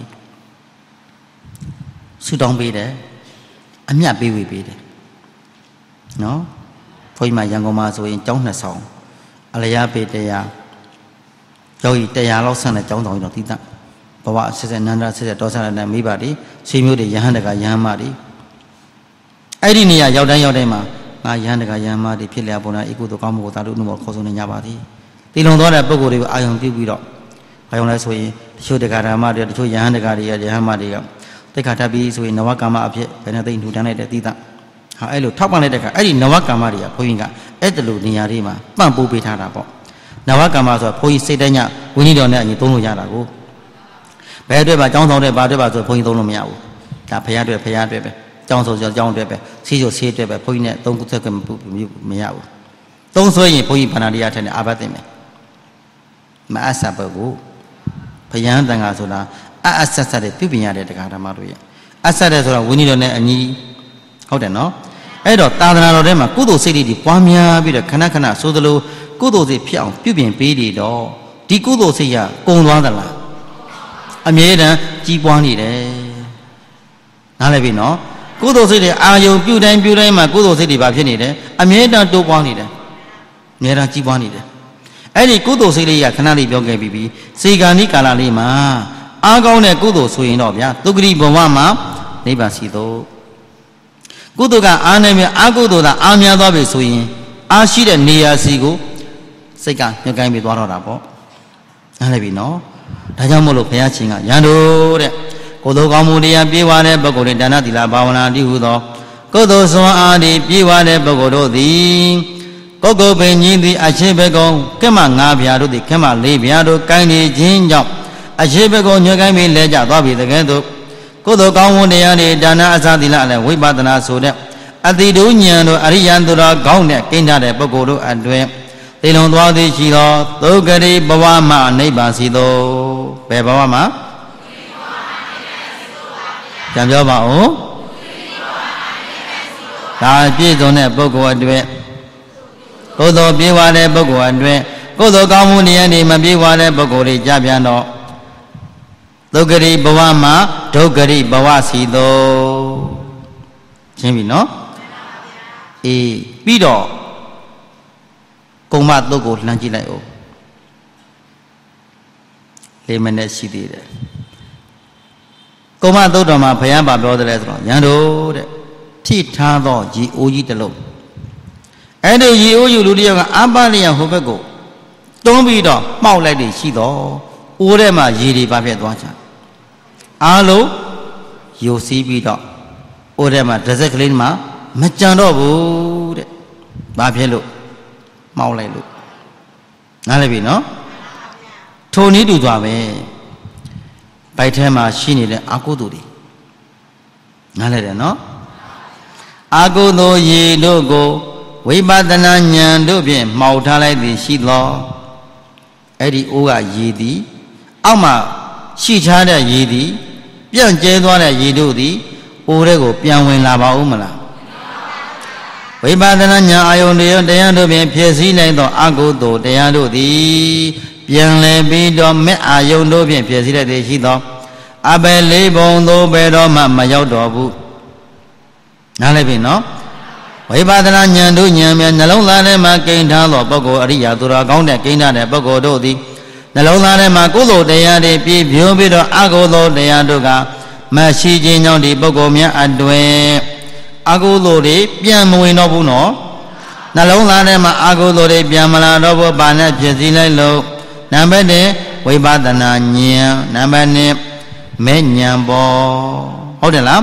ဆုတောင်းပေးတယ်အမြတ်ပေးဝေပေးတယ်နော်ဘုန်းကြီးမှာရန်ကုန်မှာဆိုရင်ကျောင်းနှစ်ဆောင်အလျားပေတရားယောဂီတရားလောက်ဆန့်တဲ့ကျောင်းဆောင်ရင်တော့တိတဘဝဆက်ဆက်နန္ဒဆက်ဆက်တောဆရနဲ့မိပါတိဆွေမျိုးတွေယဟန်တကယဟန်မတွေအဲ့ဒီနေရာရောက်တိုင်းရောက်တိုင်းမှာငါယဟန်တကယဟန်မတွေဖြစ်လျာပေါ်လာဧကုသိုလ်ကောင်းမှုကိုသာတို့နှုတ်ခေါ်ဆိုနေကြပါသည်တည်လုံသွားတဲ့ပုဂ္ဂိုလ်တွေကိုအာယုံပြုပြီးတော့ဘာကြောင့်လဲဆိုရင်တချို့တက္ကရာမတွေတချို့ယဟန်တကတွေယဟန်မတွေကတိတ်ခါထပ်ပြီးဆိုရင်နဝကမ္မအဖြစ်ဘယ်နဲ့သိထူတန်းလိုက်တဲ့တိတဟာအဲ့လိုထောက်ပံ့လိုက်တဲ့ခါအဲ့ဒီနဝကမ္မတွေကဘုန်းကြီးကအဲ့တလူနေရာတွေမှာပန့်ပိုးပေးထားတာပေါ့နဝကမ္မဆိုတာဘုန်းကြီးစိတ်တညဝိနည်းတော်နဲ့အရင်သုံးလို့ရတာကိုဘယ်အတွက်ပါကျောင်းဆောင်တဲ့ဘာအတွက်ပါဆိုဘုန်းကြီးသုံးလို့မရဘူးဒါဖရာအတွက်ဖရာအတွက်ပဲကျောင်းဆောင်ဆိုကျောင်းအတွက်ပဲဆေးချိုဆေးအတွက်ပဲဘုန်းကြီးနဲ့သုံးခုသက်ခွင့်မရဘူးသုံးဆွဲရင်ဘုန်းကြီးဘာနာတရားထက်နဲ့အာဘတ်တင်မယ်မအဆပ်ပုဂ္ဂိုလ်ဘယံတန်ခါဆိုတာအအဆက်ဆက်တဲ့ပြုပြင်ရတဲ့တရားဓမ္မတို့ရဲ့အဆက်တဲ့ဆိုတာဝိနည်းတော်နဲ့အညီဟုတ်တယ်နော်အဲ့တော့သာသနာတော်ထဲမှာကုသိုလ်စိတ်တွေပွားများပြီးတော့ခဏခဏဆိုသလိုကုသိုလ်စိတ်ဖြစ်အောင်ပြုပြင်ပေးနေတော့ဒီကုသိုလ်စိတ်ကကုံသွားသလားအမြဲတမ်းကြီးပွားနေတယ်နားလည်ပြီနော်ကုသိုလ်စိတ်တွေအာယုံပြုတိုင်းပြုတိုင်းမှာကုသိုလ်စိတ်တွေဘာဖြစ်နေတယ်အမြဲတမ်းတိုးပွားနေတယ်အမြဲတမ်းကြီးပွားနေတယ်အဲ့ဒီကုသိုလ်စိတ်လေးကခဏလေးပြောခဲ့ပြီးပြီစေကာနိကာလလေးမှာအားကောင်းတဲ့ကုသိုလ်ဆိုရင်တော့ဗျာသုဂတိဘဝမှာနိဗ္ဗာန်ရှိသောကုသိုလ်ကအားနေမြအာကုသိုလ်ကအားများသွားပြီဆိုရင်အားရှိတဲ့နေရာစီကိုစိတ်ကညှက်ကိုင်းပြီးသွားတော့တာပေါ့နားလည်ပြီနော်ဒါကြောင့်မို့လို့ဘုရားရှင်ကရန်တို့တဲ့ကုသိုလ်ကောင်းမှုတရားပြေးဝတဲ့ပုဂ္ဂိုလ်တွေဒါနသီလဘာဝနာတည်ဟူသောကုသိုလ်စွမ်းအားတွေပြေးဝတဲ့ပုဂ္ဂိုလ်တို့သည်ကိုယ်ကိုယ်ပင်ကြီးသည်အရှိဘကုံကဲ့မငါးဗျာတို့သည်ကဲ့မလေးဗျာတို့ကိုင်းနေခြင်းကြောင့်အရှိဘကုံညှက်ကိုင်းပြီးလဲကြသွားပြီတကယ်တော့ကုသိုလ်ကောင်းမှုတရားတွေဒါနအစသီလလည်းဝိပဿနာဆိုတဲ့အတိတုဉာဏ်တို့အရိယံသူတော်ကောင်းတဲ့ကိန်းထားတဲ့ပုဂ္ဂိုလ်တို့အတွင်သိလုံသွားသည်ရှိသောသုဂတိဘဝမှာနိဗ္ဗာန်ရှိသောဘယ်ဘဝမှာကြံပြောပါဦးဒါပြည့်စုံတဲ့ပုဂ္ဂိုလ်အတွင်ကုသိုလ်ပြေဝတဲ့ပုဂ္ဂိုလ်အတွင်ကုသိုလ်ကောင်းမှုတရားတွေမပြေဝတဲ့ပုဂ္ဂိုလ်တွေကြပြန်တော့သုဂတိဘဝမှာဒုက္ခရိဘဝစီသောရှင်းပြီနော်အေးပြီးတော့ကုံမသုတ်ကိုလှမ်းကြည့်လိုက်အောင်လေးမိနစ်ရှိသေးတယ်ကုံမသုတ်တော်မှာဘုရားပါပြောတယ်လဲဆိုတော့ရန်တို့တဲ့ထိထားသောရေအိုးကြီးတစ်လုံးအဲ့ဒီရေအိုးယူလူတယောက်ကအပလျံဟိုဘက်ကိုတွန်းပြီးတော့မှောက်လိုက်တယ်ရှိတော့အိုးထဲမှာရေတွေပါပြတ်သွားချာအားလုံးယိုစီးပြီးတော့အိုးထဲမှာတစ်စက်ကလေးမှာမကြံတော့ဘူးတဲ့ဘာဖြစ်လို့မှောက်လိုက်လို့နားလည်ပြီနော်ထိုနည်းတူသွားပဲဗိုက်ထဲမှာရှိနေတဲ့အာကုသိုလ်တွေနားလည်တယ်နော်အာကုသိုလ်ရေတို့ကိုဝိပဿနာဉာဏ်တို့ဖြင့်မှောက်ထားလိုက်သည်ရှိသောအဲ့ဒီအိုးကရေသည်အောက်မှာရှိချတဲ့ရေသည်ပြန့်ကျဲသွားတဲ့ရေတို့သည်အိုးထဲကိုပြန်ဝင်လာပါဦးမလားဝိပဿနာဉာဏ်အာယုန်တွေတရားတို့ဖြင့်ဖြည့်ဆည်းလိုက်သောအကုသိုလ်တရားတို့သည်ပြန်လည်ပြီးတော့မဲ့အာယုန်တို့ဖြင့်ဖြည့်ဆည်းလိုက်သည်ရှိသောအဘယ်လေးဘုံသို့ဘယ်တော့မှမရောက်တော်ဘူးနားလည်ပြီနော်ဝိပဿနာဉာဏ်တို့ဉာဏ်များနှလုံးသားထဲမှာကိန်းထားသောပုဂ္ဂိုလ်အရိယာသူတော်ကောင်းတဲ့ကိန်းထားတဲ့ပုဂ္ဂိုလ်တို့သည်နှလုံးသားထဲမှာကုသိုလ်တရားတွေပြည့်ဖြိုးပြီးတော့အကုသိုလ်တရားတို့ကမရှိခြင်းကြောင့်ဒီပုဂ္ဂိုလ်များအတွင်အကုသိုလ်တွေပြန်မဝင်တော့ဘူးနော်နှလုံးသားထဲမှာအကုသိုလ်တွေပြန်မလာတော့ဘူးဘာနဲ့ဖြစ်စည်းလိုက်လို့နံပါတ်တစ်ဝိပဿနာဉာဏ်နံပါတ်နှစ်မဲ့ဉာဏ်ပေါ်ဟုတ်တယ်လား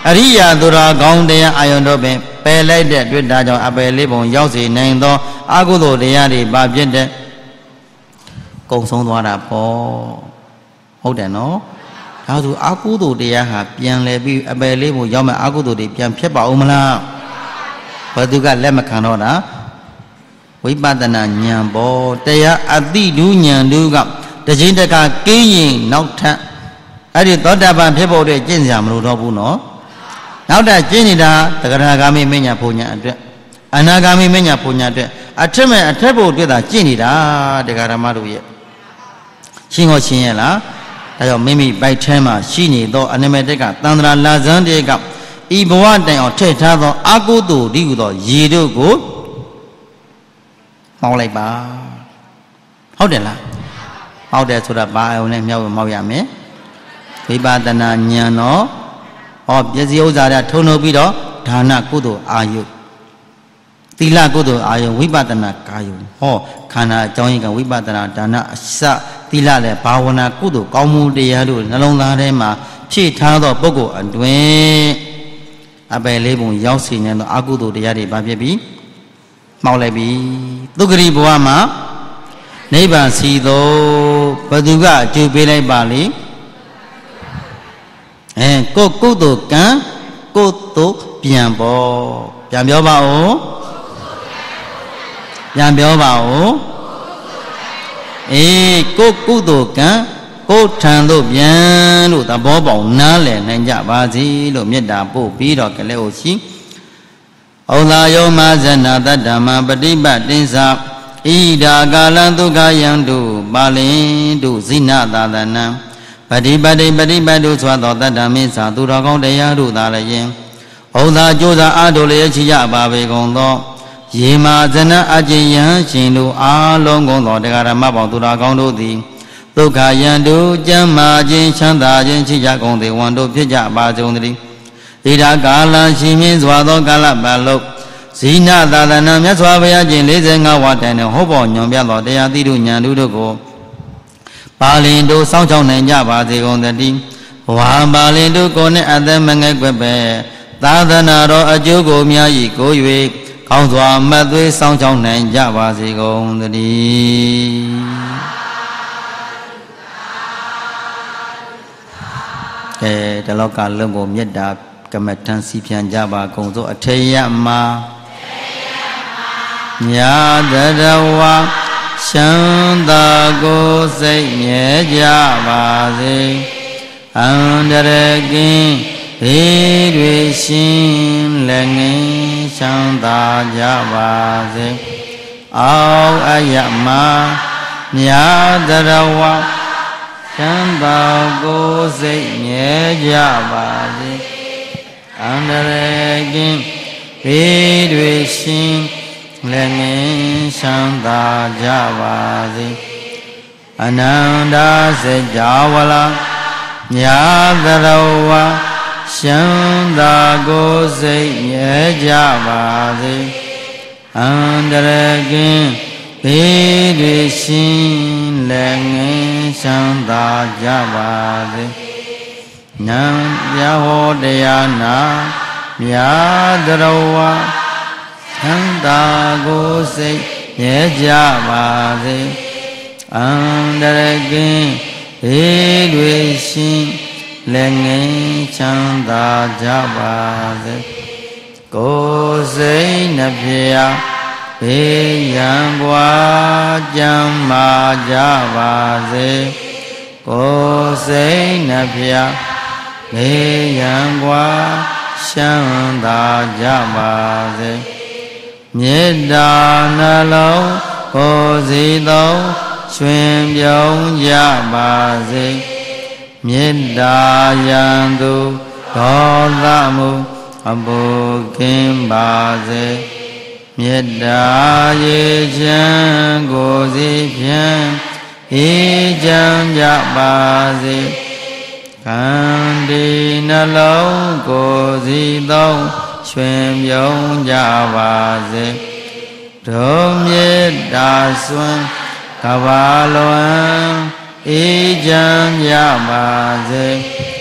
အရိယာသူတော်ကောင်းတရားအာယုန်တို့ပင်ပယ်လိုက်တဲ့တွေ့တာကြောင့်အပယ်လေးပုံရောက်စေနိုင်သောအကုသိုလ်တရားတွေပါဖြစ်တဲ့ကုံဆုံးသွားတာပေါ့ဟုတ်တယ်နော်ဒါဆိုအကုသိုလ်တရားဟာပြန်လဲပြီးအပယ်လေးပုံရောက်မဲ့အကုသိုလ်တွေပြန်ဖြစ်ပါဦးမလားဘယ်သူကလက်မခံတော့တာဝိပဿနာဉာဏ်ပေါ်တရားအတိဒုဉာဏ်တို့ကတခြင်းတကကင်းရင်နောက်ထပ်အဲ့ဒီသောတာပန်ဖြစ်ဖို့အတွက်ကျင့်ကြမလို့တော့ဘူးနော်နောက်ထပ်ကျင့်နေတာသက္ကရာဂามိမညာဘုံညာအတွက်အနာဂามိမညာဘုံညာအတွက်အထက်မဲ့အထက်ဖို့အတွက်သာကျင့်နေတာတရားဓမ္မတို့ရဲ့ရှင်းဟောရှင်းရလားဒါကြောင့်မိမိပိုက်ထဲမှာရှိနေသောအနမတက်ကတန္တရာလာဇန်တေကဤဘဝတိုင်အောင်ထည့်ထားသောအကုသိုလ်ဒီဟုသောရေတို့ကိုမောင်းလိုက်ပါဟုတ်တယ်လားမောက်တယ်ဆိုတာဘာအုံနဲ့မြောက်မောက်ရမယ်ဝိပဿနာဉာဏ်တော့ဟောပစ္စည်းဥစ္စာတွေထုံထုတ်ပြီးတော့ဒါနကုသိုလ်အာယုသီလကုသိုလ်အာယုဝိပဿနာကာယုဟောခန္ဓာအကြောင်းရင်းကဝိပဿနာဒါနအစသီလလည်းဘာဝနာကုသိုလ်ကောင်းမှုတရားတို့နှလုံးသားထဲမှာဖြည့်ထားသောပုဂ္ဂိုလ်အတွင်းအပယ်လေးပုံရောက်စီနေသောအကုသိုလ်တရားတွေဘာဖြစ်ပြီးမှောက်လိုက်ပြီသုခရိဘဝမှာနိဗ္ဗာန်စီသောဘသူကအကျိုးပေးလိုက်ပါလိအဲကိုကုသိုလ်ကံကိုသို့ပြန်ပေါ်ပြန်ပြောပါဦးပြန်ပြောပါဦးအေးကိုကုသိုလ်ကံကိုထံသို့ပြန်လို့သဘောပေါက်နားလည်နိုင်ကြပါစေလို့မေတ္တာပို့ပြီးတော့ကလေးကိုရှိဩလာယောမဇဏတတ္တမပฏิပတ်တင်းစာဣဒာကာလံဒုက္ခယံတုပါလင်တုဇိနသာသနံပฏิပတ်တိပฏิပတ်တုဆိုသောတတ္တမိစ္ဆာသူတော်ကောင်းတရားတို့သာလည်းဩသာကြိုးစားအားထုတ်လျက်ရှိကြပါပေကုန်သောယေမာဇနအကျဉ်ယံရှင်တို့အားလုံးကုန်သောတရားဓမ္မပေါင်းသူတော်ကောင်းတို့သည်ဒုက္ခယံတုကျမ်းမာခြင်းချမ်းသာခြင်းရှိကြကုန်သည်ဝန်တို့ဖြစ်ကြပါကြုံတည်းဣဒာကာလံရှင်မြင့်စွာသောကာလပတ်လုံးဇိနသာသနာမြတ်စွာဘုရားကျင့်၄၅ဝါတိုင်နှင့်ဟောပေါ်ညွန်ပြသောတရားသီးတို့ဉာဏ်တို့ကိုပါလင်တို့စောင့်ရှောက်နိုင်ကြပါစေကုန်သတည်းဝါပါလင်တို့ကိုနှင့်အသက်မငယ်ကွယ်ပဲသာသနာတော်အကျိုးကိုများ၏ကို၍ကောင်းစွာမတ်သွေးစောင့်ရှောက်နိုင်ကြပါစေကုန်သတည်းအဲတလောကလုံးကိုမေတ္တာကမ္မထံစီပြန်ကြပါကုန်သောအထေယမညာတရဝရှမ်းသာကိုစိတ်မြဲကြပါစေအန္တရကင်းဘေးတွေရှင်လည်းငင်းချမ်းသာကြပါစေအောက်အယမညာတရဝရှမ်းသာကိုစိတ်မြဲကြပါစေအန္တရကင်းဘေးတွေရှင်လည်းငင်းချမ်းသာကြပါစေအနန္တစေကြဝဠာညာတရဝရှမ်းသာကိုစိတ်မြဲကြပါစေအန္တရကင်းဘေးတွေရှင်လည်းငင်းချမ်းသာကြပါစေနံပြဟောတရားနာမြာတရဝချမ်းသာကိုစိတ်မြဲကြပါစေအန္တရကင်းဘေးတွေရှင်လည်းငင်းချမ်းသာကြပါစေကိုယ်စိတ်နှပြဘေးရန်ကွာကြမ်းမာကြပါစေကိုယ်စိတ်နှပြဘေးရန်ကွာရှမ်းသာကြပါစေမေတ္တာနှလုံးကိုယ်စီသုံးရွှင်ပြုံးကြပါစေမေတ္တာယံသူဒေါသမှုအပူကင်းပါစေမေတ္တာရေချမ်းကိုယ်စီဖြင့်အေးချမ်းကြပါစေခန္တီနှလုံးကိုယ်စီသုံးရွှင်ပြုံးကြပါစေဒုမေတ္တာစွမ်းကဘာလွန်အေးချမ်းကြပါစေ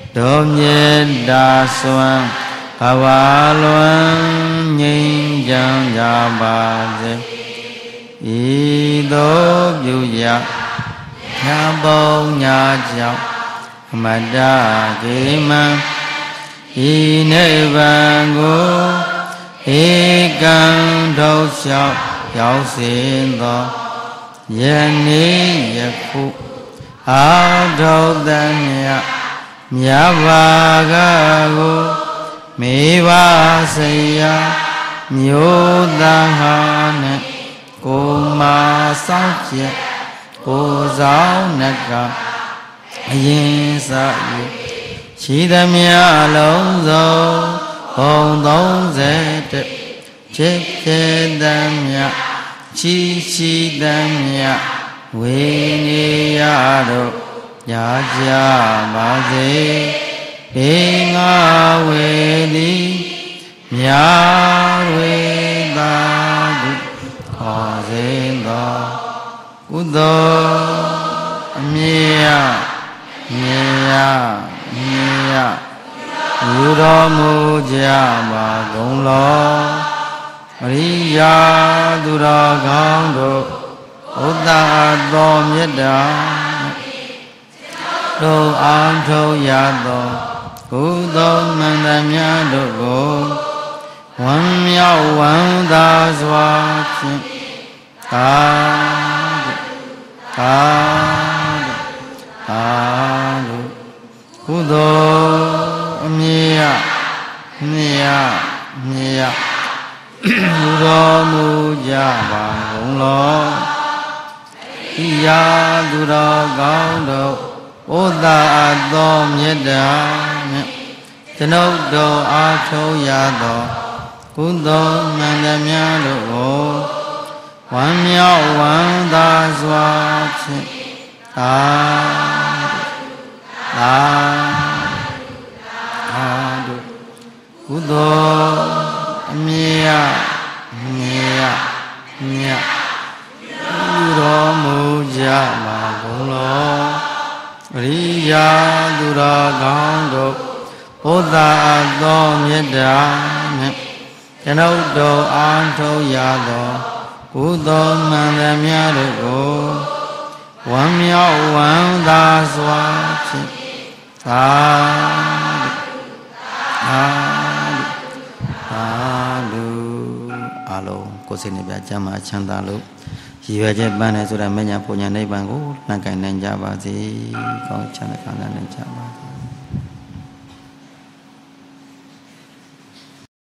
Đô nhiệt đa xuân Bà bà luân nhìn chẳng giả bà dê Ý đô dụ dạ Nhà bông nhà chọc Mà đa kỳ mang Ý nê vàng ngô Ý càng thâu chọc Giáo xin đó Yên ý yạc phụ Áo thâu tân nhạc Nhã bà gà gô Mỹ bà xây ya Nhô đăng hà nè Cô mà sao chết Cô giáo nè cả Yên sa yu Chỉ tâm ya lâu dâu Hồng tông dễ trệ Chết chết tâm ya Chi chi tâm ya Quê ni ya độ Ya cha ba dê Bê ngã quê đi Nhã quê ta đi Họ dê đó Cú đô Mìa Mìa Mìa Yu đô mù cha bà gông lô Rí ya tu đô gông đô Ô ta đô miết đá Đô an thâu ya đô Cú đô mang đàm ya đô gô Quán miao quán đa xoa chinh Ta đô Ta đô Ta đô Cú đô mìa Mìa Mìa Cú đô mù ya bà gông lô Ya tu đô gông đô Ô ta đô miết đá Chân ốc đô á thâu ya đô Cú đô mang đàm ya đô gô Quán miao quán đa xoa chinh Ta đô Ta Ta đô Cú đô mìa Mìa Mìa Yu đô mù cha bà gông lô Rí ya tu đô gông đô Ô ta đô miết đá Chân ốc đô an thâu ya đô Cú đô mang đàm ya đô gô Quán miao quán đa xoa chinh Ta đô Ta đô Ta đô A lô Cô xin để bia chăm mà chăm ta lúc Chỉ về chế ban này rồi là mấy nhà phụ nhà này bằng gỗ Là cảnh nền cha bà gì Có chẳng là khả năng nền cha